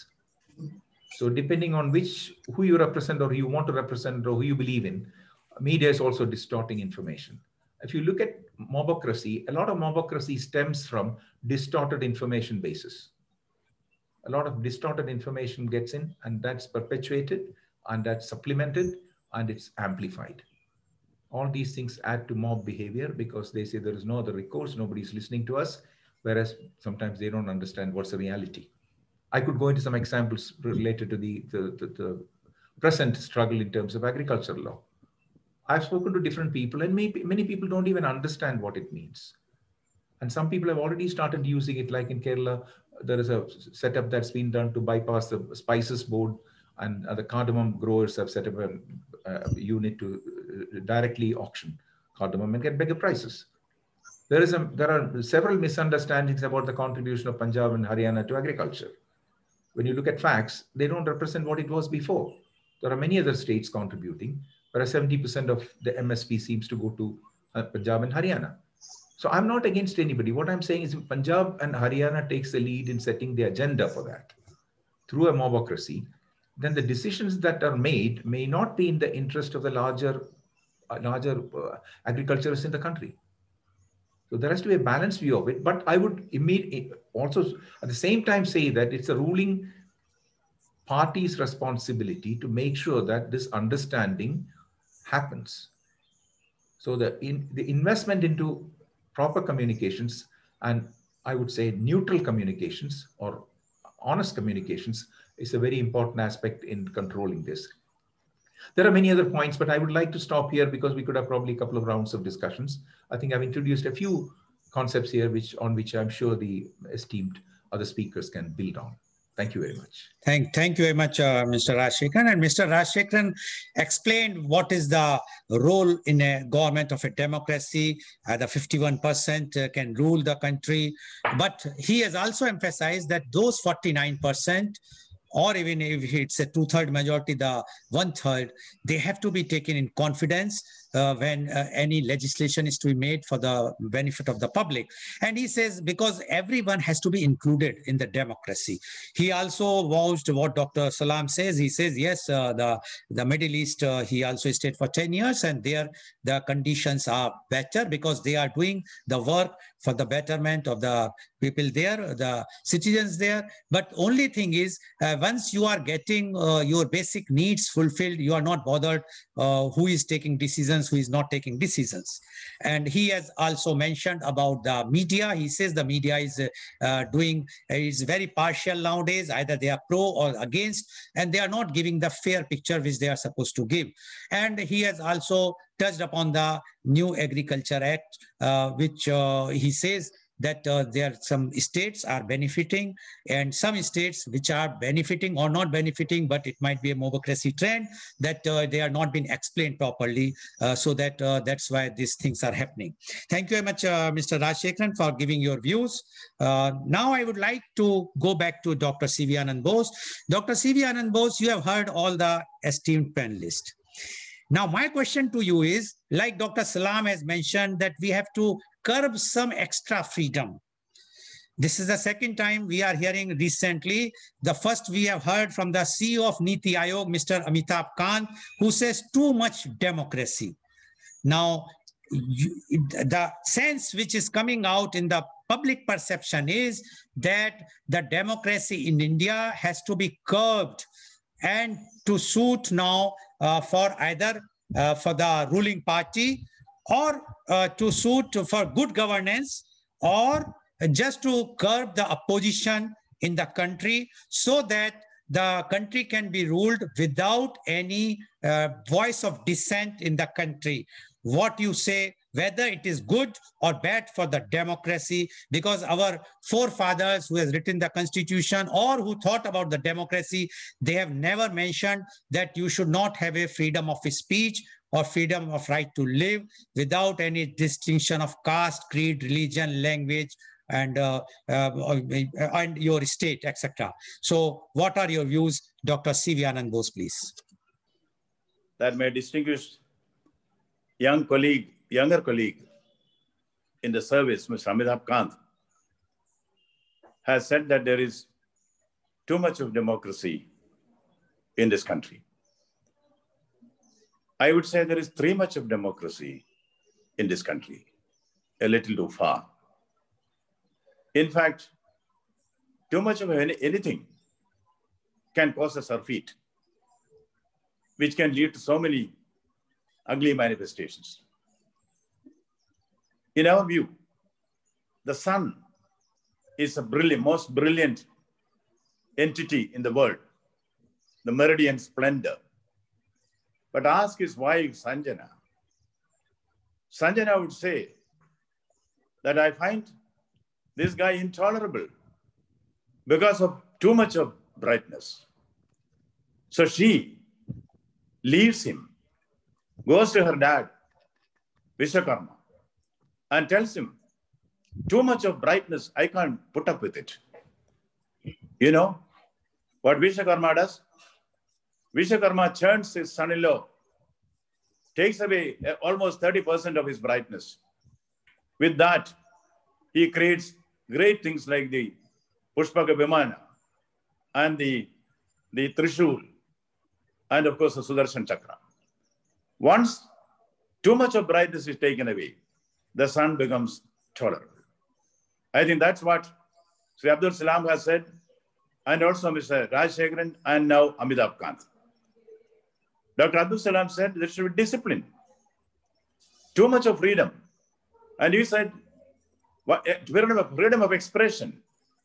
So depending on who you represent or who you want to represent or who you believe in, media is also distorting information. If you look at mobocracy, a lot of mobocracy stems from distorted information bases. A lot of distorted information gets in and that's perpetuated and that's supplemented and it's amplified. All these things add to mob behavior because they say there is no other recourse, nobody's listening to us, whereas sometimes they don't understand what's the reality. I could go into some examples related to the present struggle in terms of agricultural law. I've spoken to different people and many people don't even understand what it means. And some people have already started using it, like in Kerala, there is a setup that's been done to bypass the spices board, and the cardamom growers have set up a unit to directly auction cardamom and get bigger prices. There are several misunderstandings about the contribution of Punjab and Haryana to agriculture. When you look at facts, they don't represent what it was before. There are many other states contributing, whereas 70% of the MSP seems to go to Punjab and Haryana. So I'm not against anybody. What I'm saying is if Punjab and Haryana takes the lead in setting the agenda for that through a mobocracy, then the decisions that are made may not be in the interest of the larger agriculturists in the country. So there has to be a balanced view of it. But I would immediately also at the same time say that it's a ruling party's responsibility to make sure that this understanding happens. So the investment into proper communications, and I would say neutral communications or honest communications is a very important aspect in controlling this. There are many other points, but I would like to stop here because we could have probably a couple of rounds of discussions. I think I've introduced a few concepts here on which I'm sure the esteemed other speakers can build on. Thank you very much. Thank you very much, Mr. Rajshekharan. And Mr. Rajshekharan explained what is the role in a government of a democracy. The 51% can rule the country. But he has also emphasized that those 49%, or even if it's a 2/3 majority, the 1/3, they have to be taken in confidence when any legislation is to be made for the benefit of the public. And he says, because everyone has to be included in the democracy. He also vouched what Dr. Salam says. He says, yes, the Middle East, he also stayed for 10 years, and there the conditions are better because they are doing the work for the betterment of the people there, the citizens there. But only thing is, once you are getting your basic needs fulfilled, you are not bothered who is taking decisions, who is not taking decisions. And he has also mentioned about the media. He says the media is is very partial nowadays. Either they are pro or against, and they are not giving the fair picture which they are supposed to give. And he has also touched upon the new Agriculture Act, which he says that there are some states are benefiting and some states which are benefiting or not benefiting, but it might be a mobocracy trend that they are not being explained properly. So that that's why these things are happening. Thank you very much, Mr. Rajshekharan, for giving your views. Now I would like to go back to Dr. C.V. Anand Bose. Dr. C.V. Anand Bose, you have heard all the esteemed panelists. Now, my question to you is, like Dr. Salam has mentioned, that we have to curb some extra freedom. This is the second time we are hearing recently. The first we have heard from the CEO of Niti Aayog, Mr. Amitabh Kant, who says too much democracy. Now, the sense which is coming out in the public perception is that the democracy in India has to be curbed and to suit now for either for the ruling party or to suit for good governance, or just to curb the opposition in the country so that the country can be ruled without any voice of dissent in the country. What you say, whether it is good or bad for the democracy, because our forefathers who has written the constitution or who thought about the democracy, they have never mentioned that you should not have a freedom of speech or freedom of right to live without any distinction of caste, creed, religion, language, and your state, etc. So what are your views, Dr. C.V. Anand Bose, please? That my distinguished younger colleague in the service, Mr. Amitabh Kant, has said that there is too much of democracy in this country. I would say there is too much of democracy in this country, a little too far. In fact, too much of anything can cause a surfeit, which can lead to so many ugly manifestations. In our view, the sun is the most brilliant entity in the world, the meridian splendor. But ask his wife, Sanjana. Sanjana would say that I find this guy intolerable because of too much of brightness. So she leaves him, goes to her dad, Vishwakarma, and tells him, too much of brightness, I can't put up with it. You know what Vishwakarma does? Vishwakarma churns his son-in-law, takes away almost 30% of his brightness. With that, he creates great things like the Pushpaka Vimana and the Trishul, and of course the Sudarshan Chakra. Once too much of brightness is taken away, the sun becomes tolerable. I think that's what Sri Abdul Salam has said, and also Mr. Rajshekharan, and now Amitabh Kant. Dr. Abdul Salam said there should be discipline, too much of freedom. And he said, freedom of expression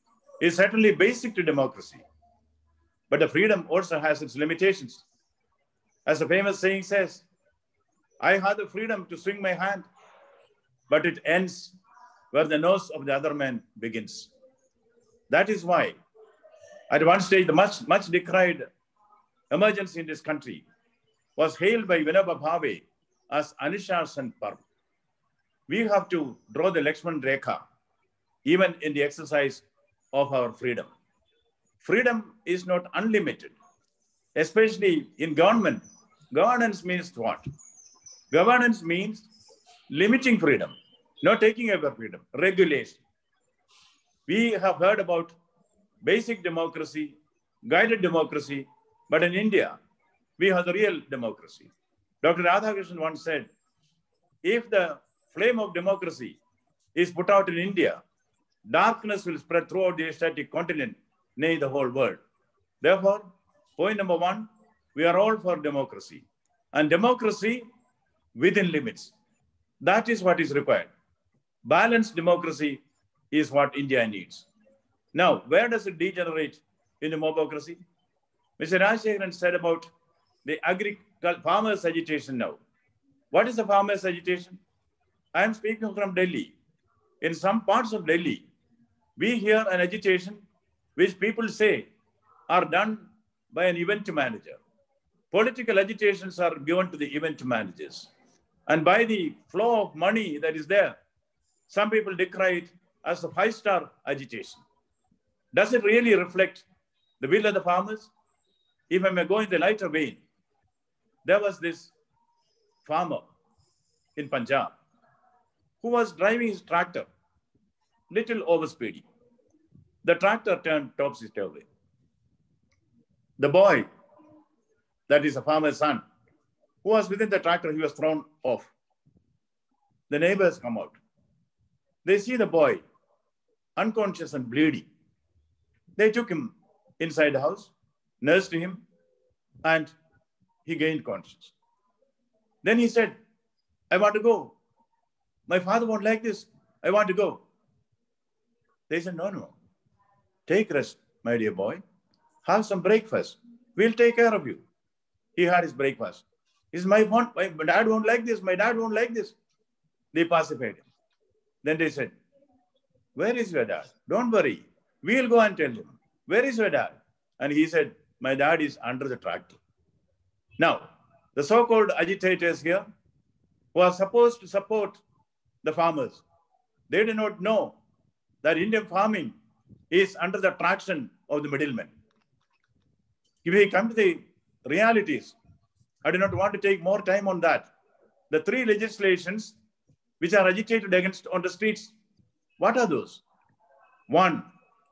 is certainly basic to democracy. But the freedom also has its limitations. As the famous saying says, I have the freedom to swing my hand, but it ends where the nose of the other man begins. That is why, at one stage, the much decried emergency in this country was hailed by Vinoba Bhave as Anushasan Parv. We have to draw the Lakshman Rekha, even in the exercise of our freedom. Freedom is not unlimited, especially in government. Governance means what? Governance means limiting freedom, not taking away freedom, regulation. We have heard about basic democracy, guided democracy, but in India, we have the real democracy. Dr. Radhakrishnan once said, if the flame of democracy is put out in India, darkness will spread throughout the Asiatic continent, nay, the whole world. Therefore, point number one, we are all for democracy. And democracy within limits. That is what is required. Balanced democracy is what India needs. Now, where does it degenerate into mobocracy? Mr. Rajshekharan said about the farmers' agitation now. What is the farmers' agitation? I am speaking from Delhi. In some parts of Delhi, we hear an agitation which people say are done by an event manager. Political agitations are given to the event managers. And by the flow of money that is there, some people decry it as a five-star agitation. Does it really reflect the will of the farmers? If I may go in the lighter vein, there was this farmer in Punjab who was driving his tractor, little overspeeding. The tractor turned topsy-turvy. The boy, that is a farmer's son, who was within the tractor, he was thrown off. The neighbors come out. They see the boy unconscious and bleeding. They took him inside the house, nursed him, and he gained consciousness. Then he said, I want to go. My father won't like this. I want to go. They said, no. Take rest, my dear boy. Have some breakfast. We'll take care of you. He had his breakfast. He said, my dad won't like this. My dad won't like this. They pacified him. Then they said, where is your dad? Don't worry. We'll go and tell him. Where is your dad? And he said, my dad is under the tractor. Now, the so-called agitators here who are supposed to support the farmers, they do not know that Indian farming is under the traction of the middlemen. If we come to the realities, I do not want to take more time on that. The three legislations which are agitated against on the streets, what are those? One,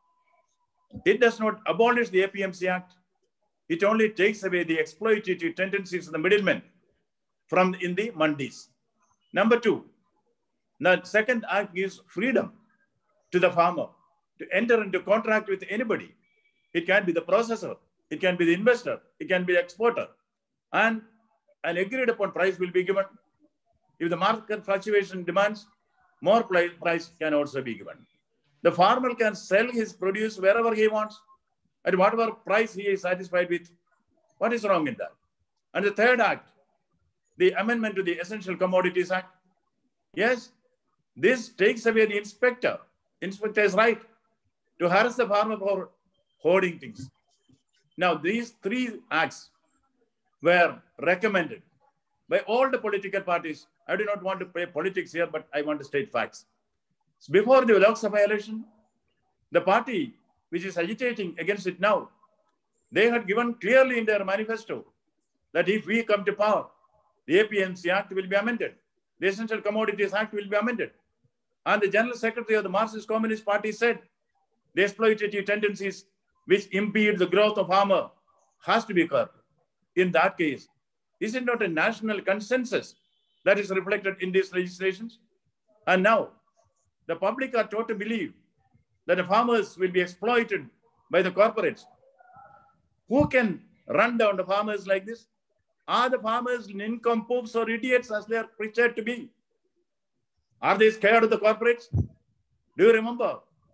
it does not abolish the APMC Act. It only takes away the exploitative tendencies of the middlemen from in the mandis. Number two, the second act gives freedom to the farmer to enter into contract with anybody. It can be the processor, it can be the investor, it can be the exporter, and an agreed upon price will be given. If the market fluctuation demands, more price can also be given. The farmer can sell his produce wherever he wants, at whatever price he is satisfied with. What is wrong in that? And the third act, the amendment to the Essential Commodities Act. Yes, this takes away the inspector's right to harass the farmer for hoarding things. Now, these three acts were recommended by all the political parties. I do not want to play politics here, but I want to state facts. Before the Lok Sabha election, the party which is agitating against it now, they had given clearly in their manifesto that if we come to power, the APMC Act will be amended. The Essential Commodities Act will be amended. And the General Secretary of the Marxist Communist Party said the exploitative tendencies which impede the growth of farmer has to be curbed. In that case, is it not a national consensus that is reflected in these legislations? And now, the public are taught to believe that the farmers will be exploited by the corporates. Who can run down the farmers like this? Are the farmers nincompoops or idiots as they are portrayed to be? Are they scared of the corporates? Do you remember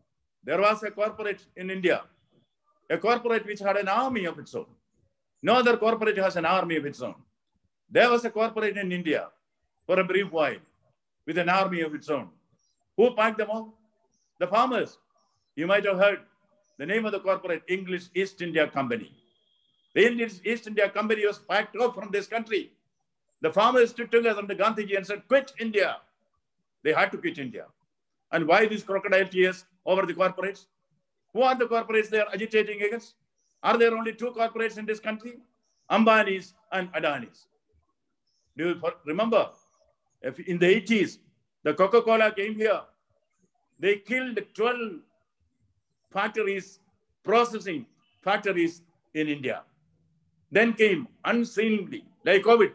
There was a corporate in India, a corporate which had an army of its own. No other corporate has an army of its own. There was a corporate in India for a brief while with an army of its own. Who packed them off? The farmers. You might have heard the name of the corporate, English East India Company. The English East India Company was packed off from this country. The farmers stood together under Gandhiji and said, quit India. They had to quit India. And why these crocodile tears over the corporates? Who are the corporates they are agitating against? Are there only two corporates in this country? Ambani's and Adani's. Do you remember? If in the 80s, the Coca-Cola came here. They killed 12 factories, processing factories in India. Then came unseemly, like COVID,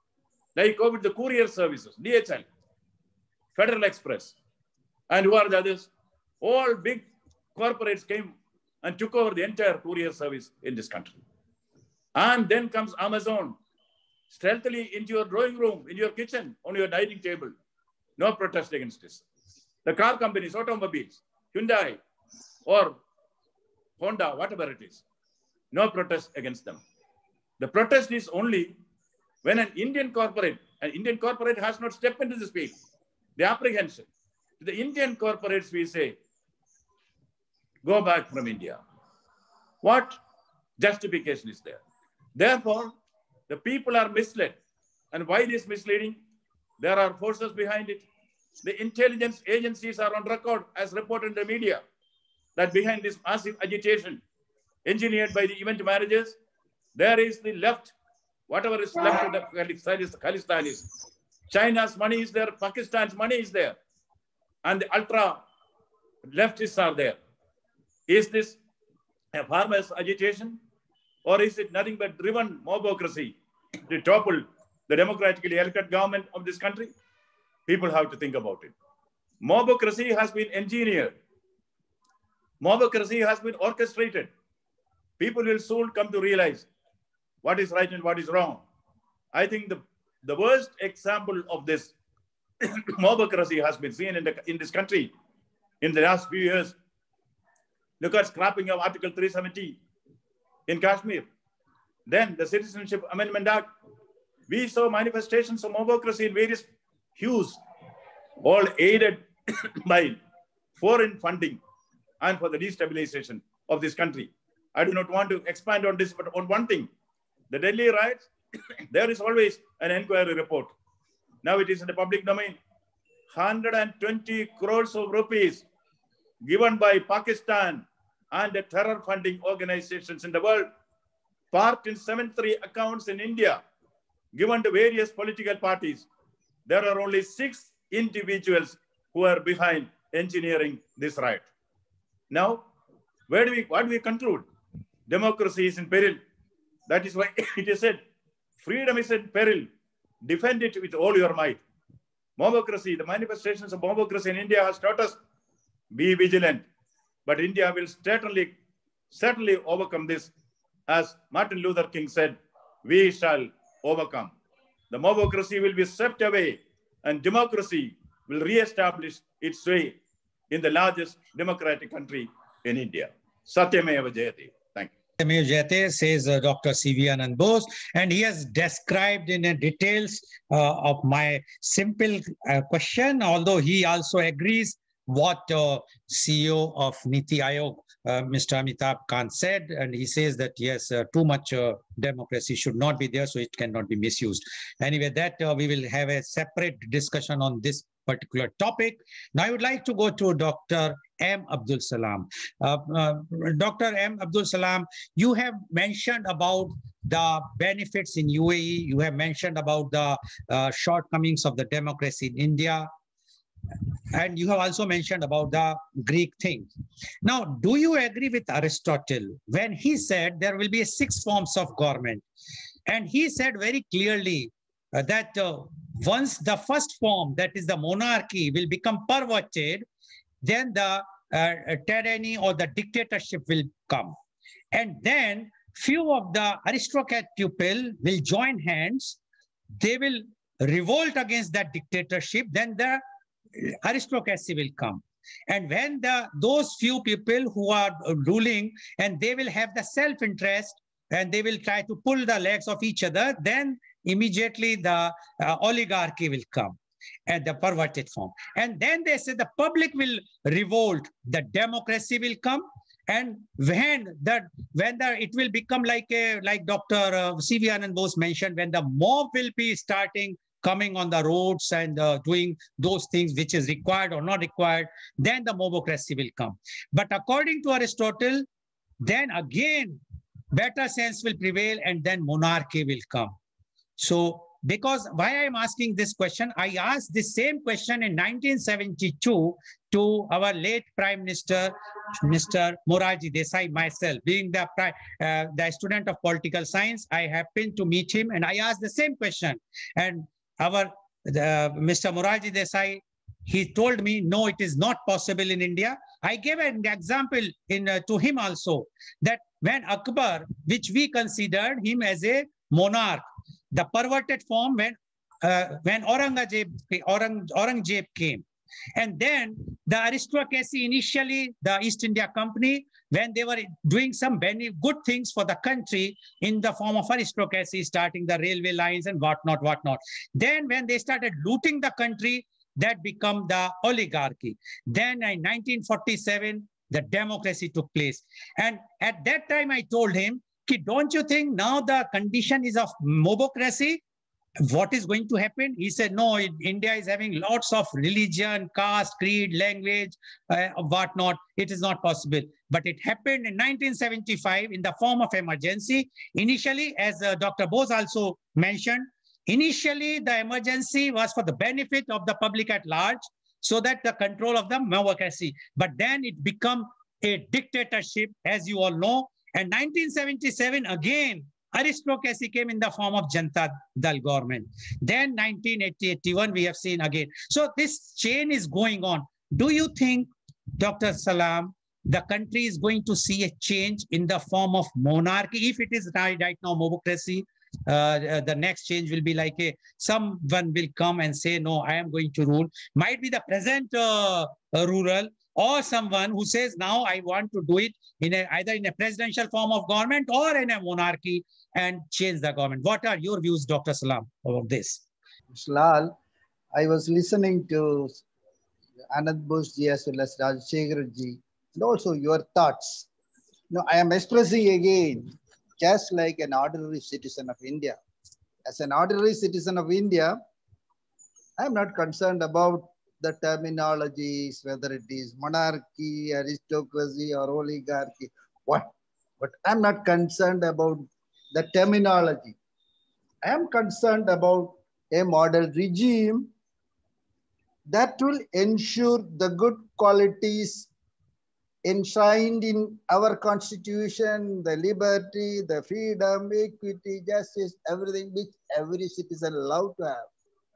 the courier services, DHL, Federal Express, and who are the others? All big corporates came and took over the entire courier service in this country. And then comes Amazon, stealthily into your drawing room, in your kitchen, on your dining table. No protest against this. The car companies, automobiles, Hyundai or Honda, whatever it is, no protest against them. The protest is only when an Indian corporate has not stepped into this field. The apprehension. To the Indian corporates, we say, go back from India. What justification is there? Therefore, the people are misled. And why it is misleading? There are forces behind it. The intelligence agencies are on record, as reported in the media, that behind this massive agitation engineered by the event managers, there is the left, whatever is left of the Khalistanis. China's money is there, Pakistan's money is there, and the ultra leftists are there. Is this a farmers' agitation, or is it nothing but driven mobocracy to topple the democratically elected government of this country? People have to think about it. Mobocracy has been engineered. Mobocracy has been orchestrated. People will soon come to realize what is right and what is wrong. I think the worst example of this mobocracy has been seen in this country in the last few years. Look at scrapping of Article 370 in Kashmir. Then the Citizenship Amendment Act. We saw manifestations of mobocracy in various hues, all aided by foreign funding and for the destabilization of this country. I do not want to expand on this, but on one thing, the Delhi riots, there is always an inquiry report. Now it is in the public domain. 120 crores of rupees given by Pakistan and the terror funding organizations in the world, parked in 73 accounts in India, given to various political parties. There are only 6 individuals who are behind engineering this riot. Now, what do we conclude? Democracy is in peril. That is why it is said, freedom is in peril. Defend it with all your might. Mobocracy, the manifestations of mobocracy in India has taught us, be vigilant. But India will certainly overcome this. As Martin Luther King said, we shall overcome. The mobocracy will be swept away and democracy will re-establish its way in the largest democratic country in India. Satyameva Jayate. Thank you. Satyameva Jayate, says Dr. C.V. Anand Bose, and he has described in details of my simple question, although he also agrees what CEO of Niti Aayog, Mr. Amitabh Kant said, and he says that yes, too much democracy should not be there, so it cannot be misused. Anyway, that we will have a separate discussion on this particular topic. Now I would like to go to Dr. M. Abdul Salam. Dr. M. Abdul Salam, you have mentioned about the benefits in UAE, you have mentioned about the shortcomings of the democracy in India, and you have also mentioned about the Greek thing. Now, do you agree with Aristotle when he said there will be 6 forms of government? And he said very clearly that once the first form, that is the monarchy, will become perverted, then the tyranny or the dictatorship will come. And then few of the aristocrat people will join hands. They will revolt against that dictatorship. Then the aristocracy will come. And when those few people who are ruling, and they will have the self-interest, and they will try to pull the legs of each other, then immediately the oligarchy will come and the perverted form. And then they say the public will revolt, the democracy will come. And when it will become like Dr. C.V. Anand Bose mentioned, when the mob will be starting coming on the roads and doing those things which is required or not required, then the mobocracy will come. But according to Aristotle, then again, better sense will prevail and then monarchy will come. So, because why I'm asking this question, I asked the same question in 1972 to our late Prime Minister, Mr. Morarji Desai, myself. Being the student of political science, I happened to meet him and I asked the same question. And Mr. Morarji Desai, he told me, no, it is not possible in India. I gave an example to him also, that when Akbar, which we considered him as a monarch, the perverted form when Aurangzeb came. And then the aristocracy, initially the East India Company, when they were doing some good things for the country in the form of aristocracy, starting the railway lines and whatnot. Then when they started looting the country, that became the oligarchy. Then in 1947, the democracy took place. And at that time, I told him, don't you think now the condition is of mobocracy? What is going to happen? He said, no, India is having lots of religion, caste, creed, language, whatnot. It is not possible. But it happened in 1975 in the form of emergency. Initially, as Dr. Bose also mentioned, initially the emergency was for the benefit of the public at large, so that the control of the mobocracy. But then it became a dictatorship, as you all know. And 1977, again, aristocracy came in the form of Janata Dal government. Then 1980-81, we have seen again. So this chain is going on. Do you think, Dr. Salam, the country is going to see a change in the form of monarchy? If it is right now mobocracy, the next change will be like someone will come and say, no, I am going to rule. Might be the present ruler, or someone who says, now I want to do it in either in a presidential form of government or in a monarchy and change the government. What are your views, Dr. Salam, about this? Mr. Lal, I was listening to Anand Bose ji as well as Rajshekhar ji, and also your thoughts. Now, I am expressing again, just like an ordinary citizen of India. As an ordinary citizen of India, I am not concerned about the terminologies, whether it is monarchy, aristocracy, or oligarchy. But I'm not concerned about the terminology. I am concerned about a model regime that will ensure the good qualities enshrined in our constitution, the liberty, the freedom, equity, justice, everything which every citizen loves to have.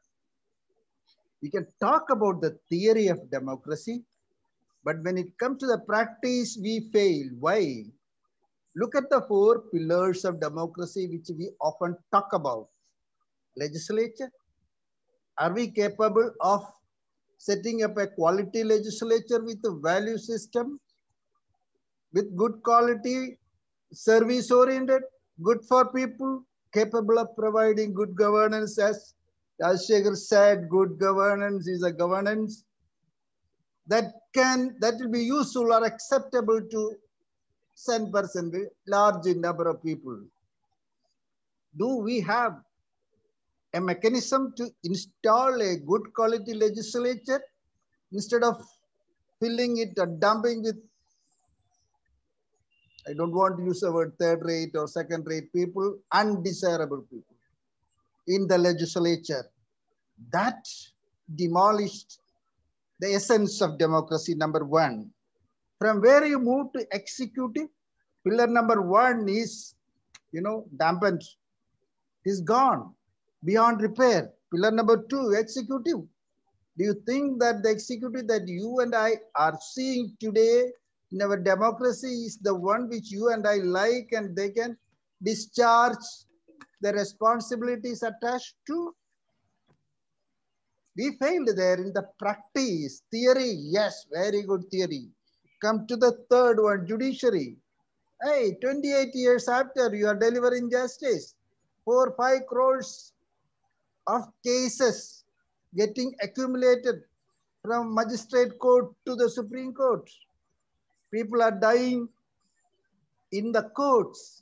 We can talk about the theory of democracy, but when it comes to the practice, we fail. Why? Look at the 4 pillars of democracy, which we often talk about. Legislature. Are we capable of setting up a quality legislature with a value system, with good quality, service-oriented, good for people, capable of providing good governance? As Rajshekhar said, good governance is a governance that will be useful or acceptable to 10%, large number of people. Do we have a mechanism to install a good quality legislature instead of filling it or dumping with, I don't want to use the word third-rate or second-rate people, undesirable people in the legislature? That demolished the essence of democracy, number 1. From where you move to executive, pillar number 1 is, dampened, is gone, beyond repair. Pillar number 2, executive. Do you think that the executive that you and I are seeing today in our democracy is the one which you and I like, and they can discharge the responsibilities attached to? We failed there in the practice. Theory, yes, very good theory. Come to the third one, judiciary. Hey, 28 years after you are delivering justice, 4 or 5 crores of cases getting accumulated from magistrate court to the Supreme Court. People are dying in the courts.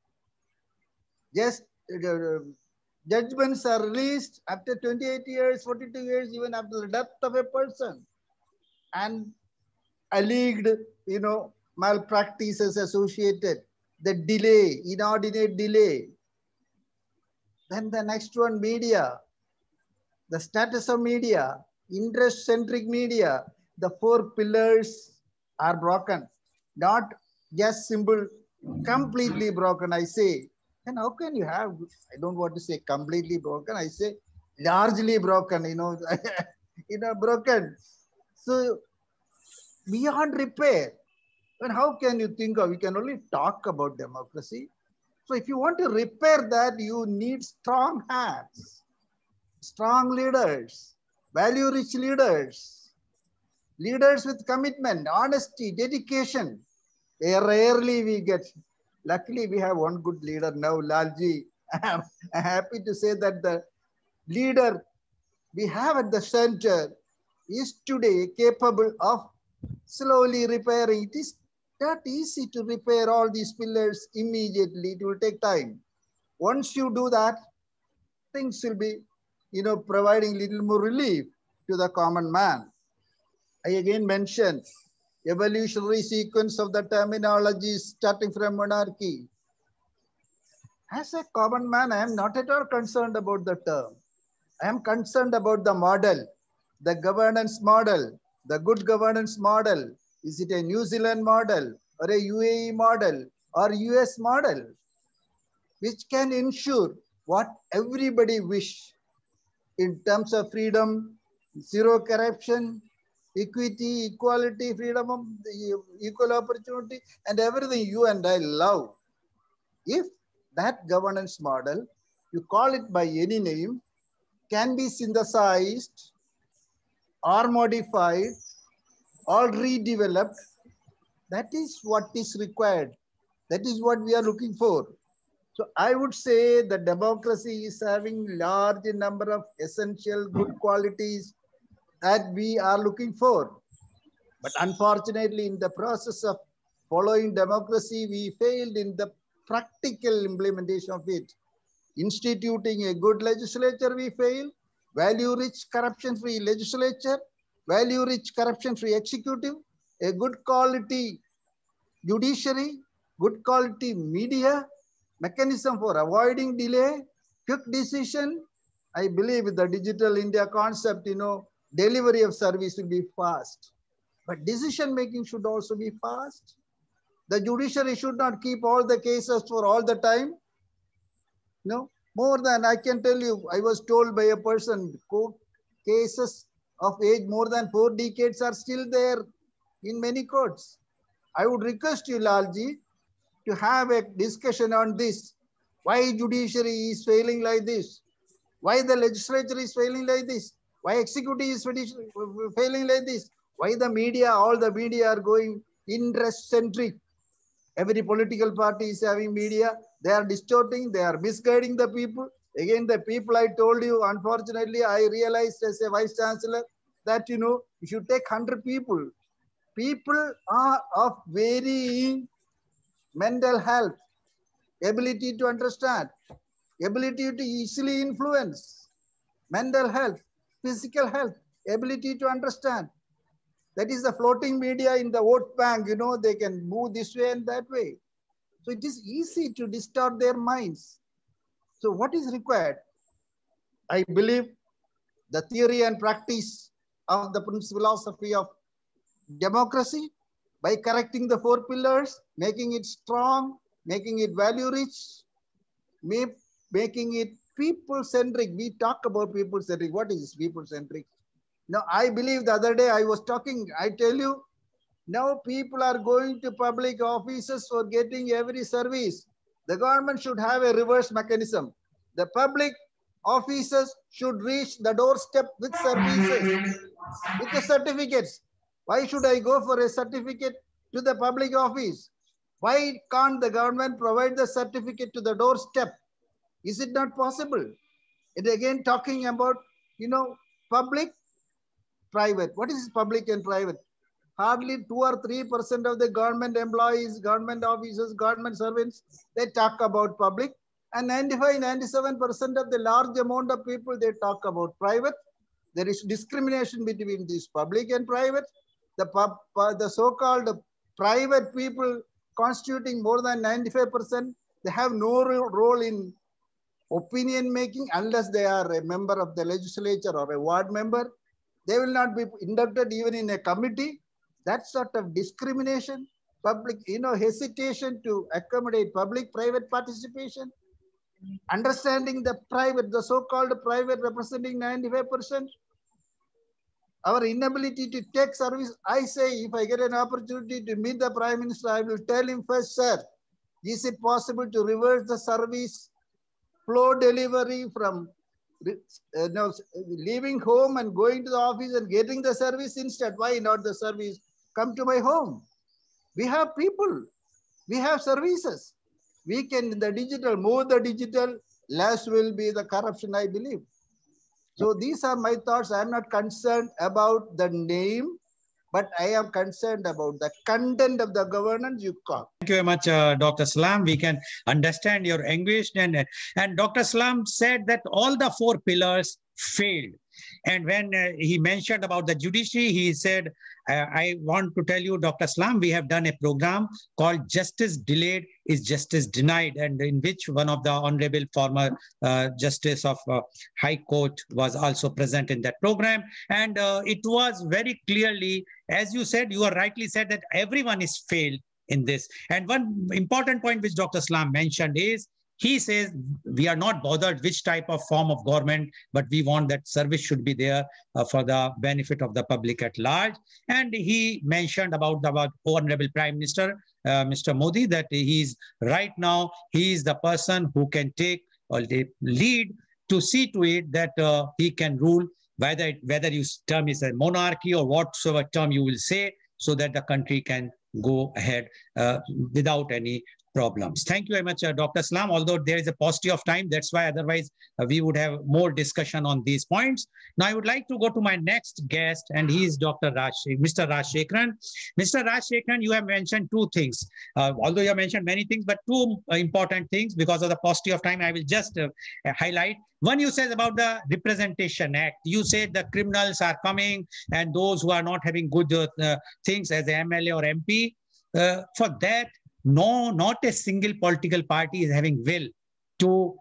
Just judgments are released after 28 years, 42 years, even after the death of a person. And alleged, malpractices associated, the delay, inordinate delay. Then the next one, media. The status of media, interest-centric media, the 4 pillars are broken. Not just simple, completely broken, I say. And how can you have, I don't want to say completely broken, I say largely broken, broken. So beyond repair. And how can you think of, you can only talk about democracy. So if you want to repair that, you need strong hands, strong leaders, value-rich leaders, leaders with commitment, honesty, dedication. Rarely we get. Luckily, we have one good leader now, Lalji. I'm happy to say that the leader we have at the center is today capable of slowly repairing. It is not easy to repair all these pillars immediately. It will take time. Once you do that, things will be, providing little more relief to the common man. I again mentioned evolutionary sequence of the terminology starting from monarchy. As a common man, I am not at all concerned about the term. I am concerned about the model, the governance model, the good governance model. Is it a New Zealand model or a UAE model or US model, which can ensure what everybody wish in terms of freedom, zero corruption, equity, equality, freedom of equal opportunity, and everything you and I love. If that governance model, you call it by any name, can be synthesized or modified or redeveloped, that is what is required. That is what we are looking for. So I would say the democracy is having large number of essential good qualities that we are looking for. But unfortunately, in the process of following democracy, we failed in the practical implementation of it. Instituting a good legislature, we failed. Value-rich, corruption-free legislature, value-rich, corruption-free executive, a good quality judiciary, good quality media, mechanism for avoiding delay, quick decision. I believe with the digital India concept, delivery of service will be fast. But decision-making should also be fast. The judiciary should not keep all the cases for all the time. More than, I can tell you, I was told by a person, court cases of age more than 4 decades are still there in many courts. I would request you, Lalji, to have a discussion on this. Why judiciary is failing like this? Why the legislature is failing like this? Why executive is failing like this? Why the media, all the media are going interest-centric? Every political party is having media. They are distorting, they are misguiding the people. Again, the people I told you, unfortunately, I realized as a vice chancellor that, if you take 100 people, people are of varying mental health, ability to understand, ability to easily influence, mental health, physical health, ability to understand. That is the floating media in the vote bank, they can move this way and that way. So it is easy to distort their minds. So what is required? I believe the theory and practice of the philosophy of democracy by correcting the 4 pillars, making it strong, making it value-rich, making it people-centric. We talk about people-centric. What is people-centric? Now, I believe the other day I was talking, I tell you, now people are going to public offices for getting every service. The government should have a reverse mechanism. The public officers should reach the doorstep with services, with the certificates. Why should I go for a certificate to the public office? Why can't the government provide the certificate to the doorstep? Is it not possible? It again talking about, public, private. What is public and private? Hardly 2 or 3% of the government employees, government officers, government servants, they talk about public. And 95-97% of the large amount of people, they talk about private. There is discrimination between this public and private. The so-called private people constituting more than 95%, they have no role in opinion making unless they are a member of the legislature or a ward member. They will not be inducted even in a committee. That sort of discrimination, public, hesitation to accommodate public-private participation, understanding the private, the so-called private representing 95%, our inability to take service. I say, if I get an opportunity to meet the Prime Minister, I will tell him first, sir, is it possible to reverse the service flow delivery from leaving home and going to the office and getting the service instead? Why not the service come to my home? We have people, we have services. We can, in the digital, more the digital, less will be the corruption, I believe. So these are my thoughts. I am not concerned about the name, but I am concerned about the content of the governance you call. Thank you very much, Dr. Salam. We can understand your anguish. And Dr. Salam said that all the 4 pillars failed. And when he mentioned about the judiciary, he said, I want to tell you, Dr. Salam, we have done a program called Justice Delayed is Justice Denied, and in which one of the honorable former Justice of High Court was also present in that program. And it was very clearly, as you said, you are rightly said that everyone is failed in this. And one important point which Dr. Salam mentioned is, he says, we are not bothered which type of form of government, but we want that service should be there for the benefit of the public at large. And he mentioned about Honorable Prime Minister, Mr. Modi, that he's right now, he is the person who can take or lead to see to it that he can rule, whether you term is a monarchy or whatsoever term you will say, so that the country can go ahead without any problems. Thank you very much, Dr. Salam. Although there is a paucity of time, that's why otherwise we would have more discussion on these points. Now I would like to go to my next guest, and he is Mr. Rajshekharan. Mr. Rajshekharan, you have mentioned 2 things. Although you have mentioned many things, but 2 important things. Because of the paucity of time, I will just highlight. One, you said about the Representation Act. You said the criminals are coming and those who are not having good things as an MLA or MP. For that, no, not a single political party is having will to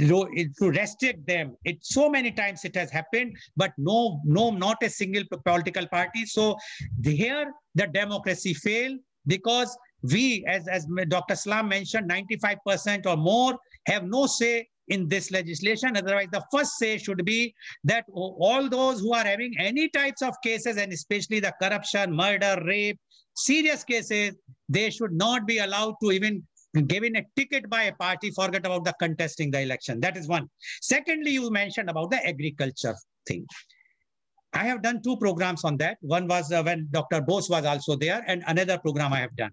restrict them. So many times it has happened, but no, not a single political party. So here the democracy failed, because we, as Dr. Salam mentioned, 95% or more have no say in this legislation. Otherwise, the first say should be that all those who are having any types of cases, and especially the corruption, murder, rape, serious cases, they should not be allowed to even given a ticket by a party, forget about the contesting the election. That is one. Secondly, you mentioned about the agriculture thing. I have done 2 programs on that. One was when Dr. Bose was also there, and another program I have done.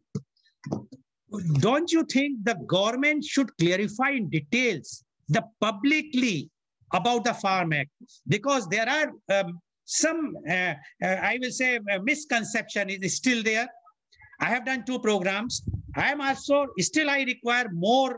Don't you think the government should clarify in details publicly about the Farm Act? Because there are some, I will say, misconception is still there. I have done 2 programs. I am also, still I require more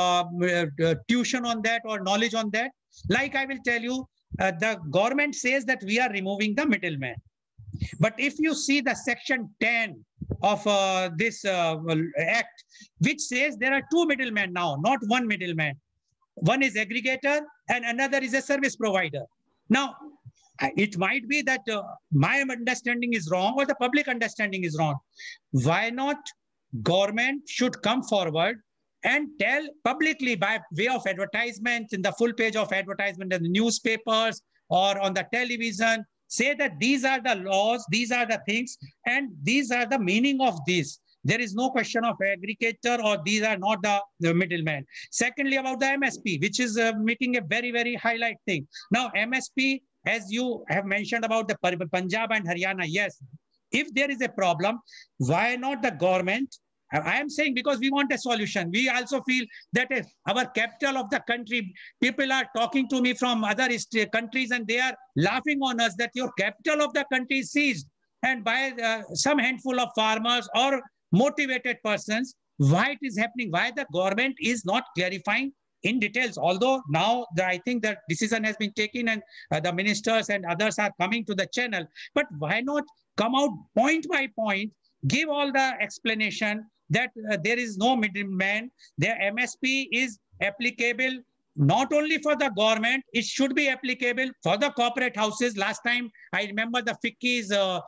tuition on that or knowledge on that. Like I will tell you, the government says that we are removing the middleman. But if you see the section 10 of this act, which says there are 2 middlemen now, not 1 middleman. One is aggregator and another is a service provider. Now, it might be that my understanding is wrong or the public understanding is wrong. Why not government should come forward and tell publicly by way of advertisement, in the full page of advertisement in the newspapers or on the television, say that these are the laws, these are the things, and these are the meaning of these. There is no question of aggregator, or these are not the middlemen. Secondly, about the MSP, which is making a very, very highlight thing. Now, MSP, as you have mentioned about the Punjab and Haryana, yes, if there is a problem, why not the government? I am saying because we want a solution. We also feel that if our capital of the country, people are talking to me from other countries and they are laughing on us that your capital of the country is seized and by some handful of farmers or motivated persons. Why it is happening? Why the government is not clarifying in details? Although now I think that decision has been taken and the ministers and others are coming to the channel, but why not come out point by point, give all the explanation that there is no middleman. The MSP is applicable not only for the government, it should be applicable for the corporate houses. Last time, I remember the FICCI's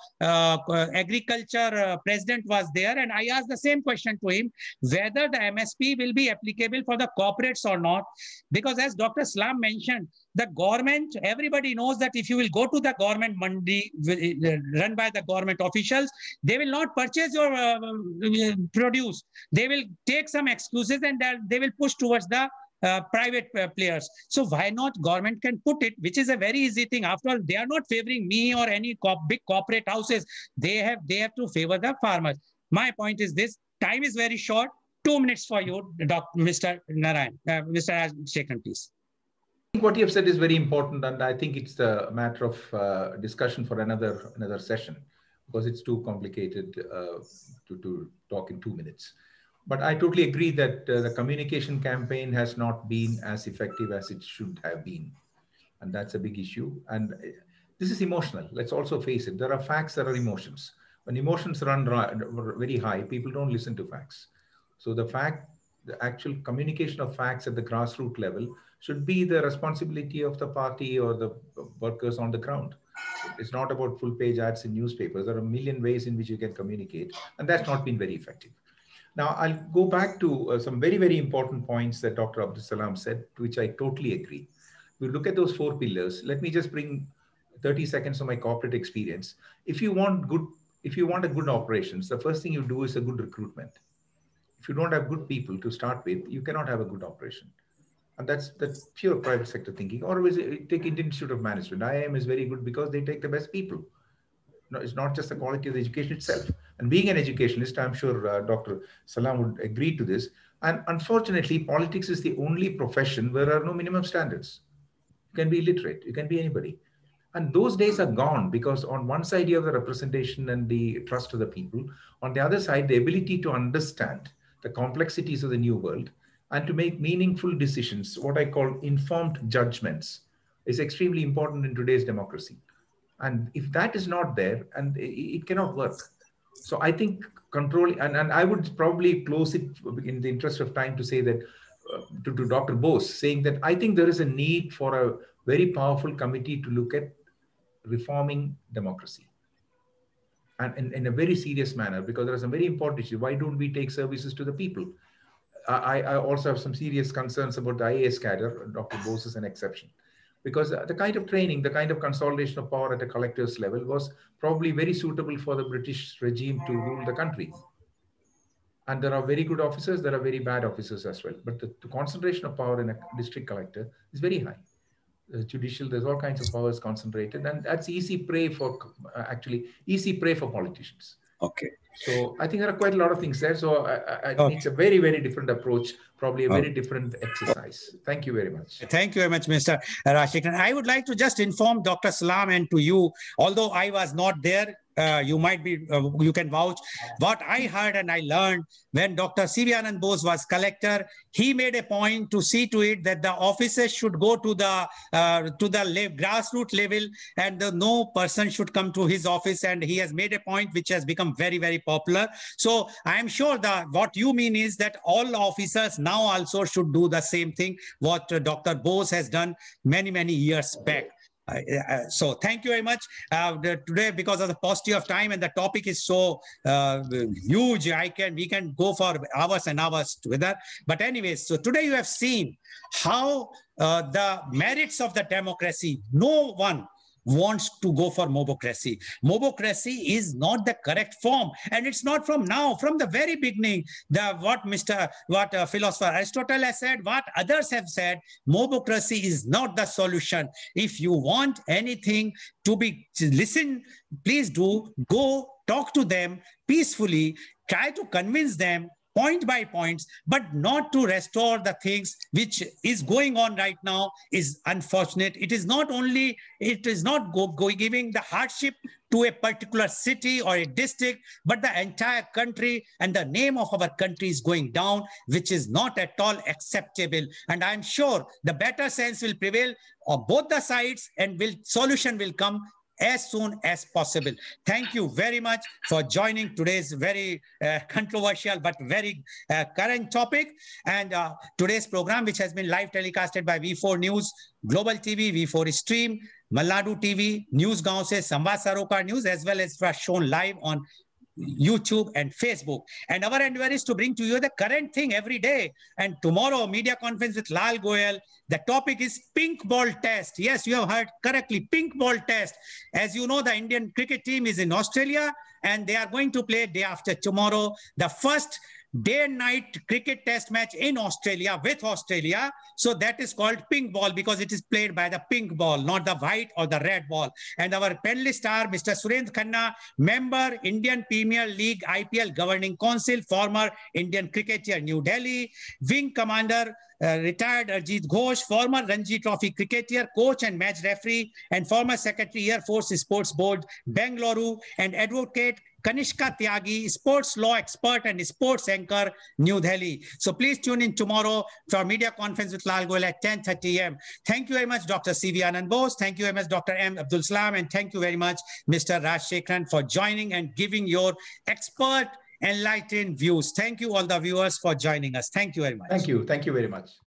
agriculture president was there, and I asked the same question to him, whether the MSP will be applicable for the corporates or not. Because as Dr. Salam mentioned, the government, everybody knows that if you will go to the government mandi run by the government officials, they will not purchase your produce. They will take some excuses and they will push towards the private players. So why not government can put it, which is a very easy thing. After all, they are not favoring me or any big corporate houses. They have to favor the farmers. My point is this: time is very short. 2 minutes for you, Mr. Narayan. Mr. Rajshekhar, please. I think what you have said is very important, and I think it's a matter of discussion for another session, because it's too complicated to talk in 2 minutes. But I totally agree that the communication campaign has not been as effective as it should have been. And that's a big issue. And this is emotional. Let's also face it. There are facts, there are emotions. When emotions run very high, people don't listen to facts. So the actual communication of facts at the grassroots level should be the responsibility of the party or the workers on the ground. It's not about full page ads in newspapers. There are a million ways in which you can communicate, and that's not been very effective. Now, I'll go back to some very, very important points that Dr. Abdul Salam said, to which I totally agree. We look at those 4 pillars. Let me just bring 30 seconds of my corporate experience. If you want a good operations, the first thing you do is a good recruitment. If you don't have good people to start with, you cannot have a good operation. And that's pure private sector thinking. Or take Indian Institute of Management. IIM is very good because they take the best people. No, it's not just the quality of the education itself. And being an educationist, I'm sure Dr. Salam would agree to this. And unfortunately, politics is the only profession where there are no minimum standards. You can be illiterate, you can be anybody. And those days are gone, because on one side, you have the representation and the trust of the people. On the other side, the ability to understand the complexities of the new world and to make meaningful decisions, what I call informed judgments, is extremely important in today's democracy. And if that is not there, and it cannot work. So I think control, and I would probably close it in the interest of time to say that, to Dr. Bose, saying that I think there is a need for a very powerful committee to look at reforming democracy. And in a very serious manner, because there are some very important issues. Why don't we take services to the people? I also have some serious concerns about the IAS cadre. Dr. Bose is an exception. Because the kind of training, the kind of consolidation of power at a collector's level was probably very suitable for the British regime to rule the country. And there are very good officers, there are very bad officers as well. But the concentration of power in a district collector is very high. The judicial, there's all kinds of powers concentrated, and that's easy prey for politicians. Okay. So I think there are quite a lot of things there. So I think it's a very, very different approach, probably a very different exercise. Thank you very much. Thank you very much, Mr. Rajshekhar. I would like to just inform Dr. Salam and to you, although I was not there, you might be, you can vouch. What I heard and I learned when Dr. C.V. Anand Bose was collector, he made a point to see to it that the officers should go to the grassroots level, and no person should come to his office. And he has made a point which has become very, very popular. So I am sure that what you mean is that all officers now also should do the same thing what Dr. Bose has done many, many years back. So thank you very much. Today, because of the paucity of time and the topic is so huge, we can go for hours and hours together. But anyways, so today you have seen how the merits of the democracy, no one wants to go for mobocracy. Mobocracy is not the correct form, and it's not from now. From the very beginning, what philosopher Aristotle has said, what others have said, mobocracy is not the solution. If you want anything to listen, please do go talk to them peacefully, try to convince them point by points, but not to restore the things which is going on right now is unfortunate. It is not only, it is not giving the hardship to a particular city or a district, but the entire country, and the name of our country is going down, which is not at all acceptable. And I'm sure the better sense will prevail on both the sides, and solution will come as soon as possible. Thank you very much for joining today's very controversial but very current topic. And today's program, which has been live telecasted by V4 News, Global TV, V4 Stream, Malnadu TV, Newsgaon se Samvad Sarokar News, as well as shown live on YouTube and Facebook. And our endeavor is to bring to you the current thing every day. And tomorrow, media conference with Lal Goyal. The topic is pink ball test. Yes, you have heard correctly, pink ball test. As you know, the Indian cricket team is in Australia, and they are going to play day after tomorrow the first day and night cricket test match in Australia with Australia. So that is called pink ball because it is played by the pink ball, not the white or the red ball. And our panelists are Mr. Surendra Khanna, member, Indian Premier League IPL Governing Council, former Indian cricketer, New Delhi, wing commander, retired Arjit Ghosh, former Ranji Trophy cricketer, coach and match referee, and former Secretary Air Force Sports Board, Bengaluru, and advocate Kanishka Tyagi, sports law expert and sports anchor, New Delhi. So please tune in tomorrow for media conference with Lal Goyal at 10:30 a.m. Thank you very much, Dr. C.V. Anand Bose. Thank you very much, Dr. M. Abdul Salam. And thank you very much, Mr. Rajshekharan, for joining and giving your expert, enlightened views. Thank you, all the viewers, for joining us. Thank you very much. Thank you. Thank you very much.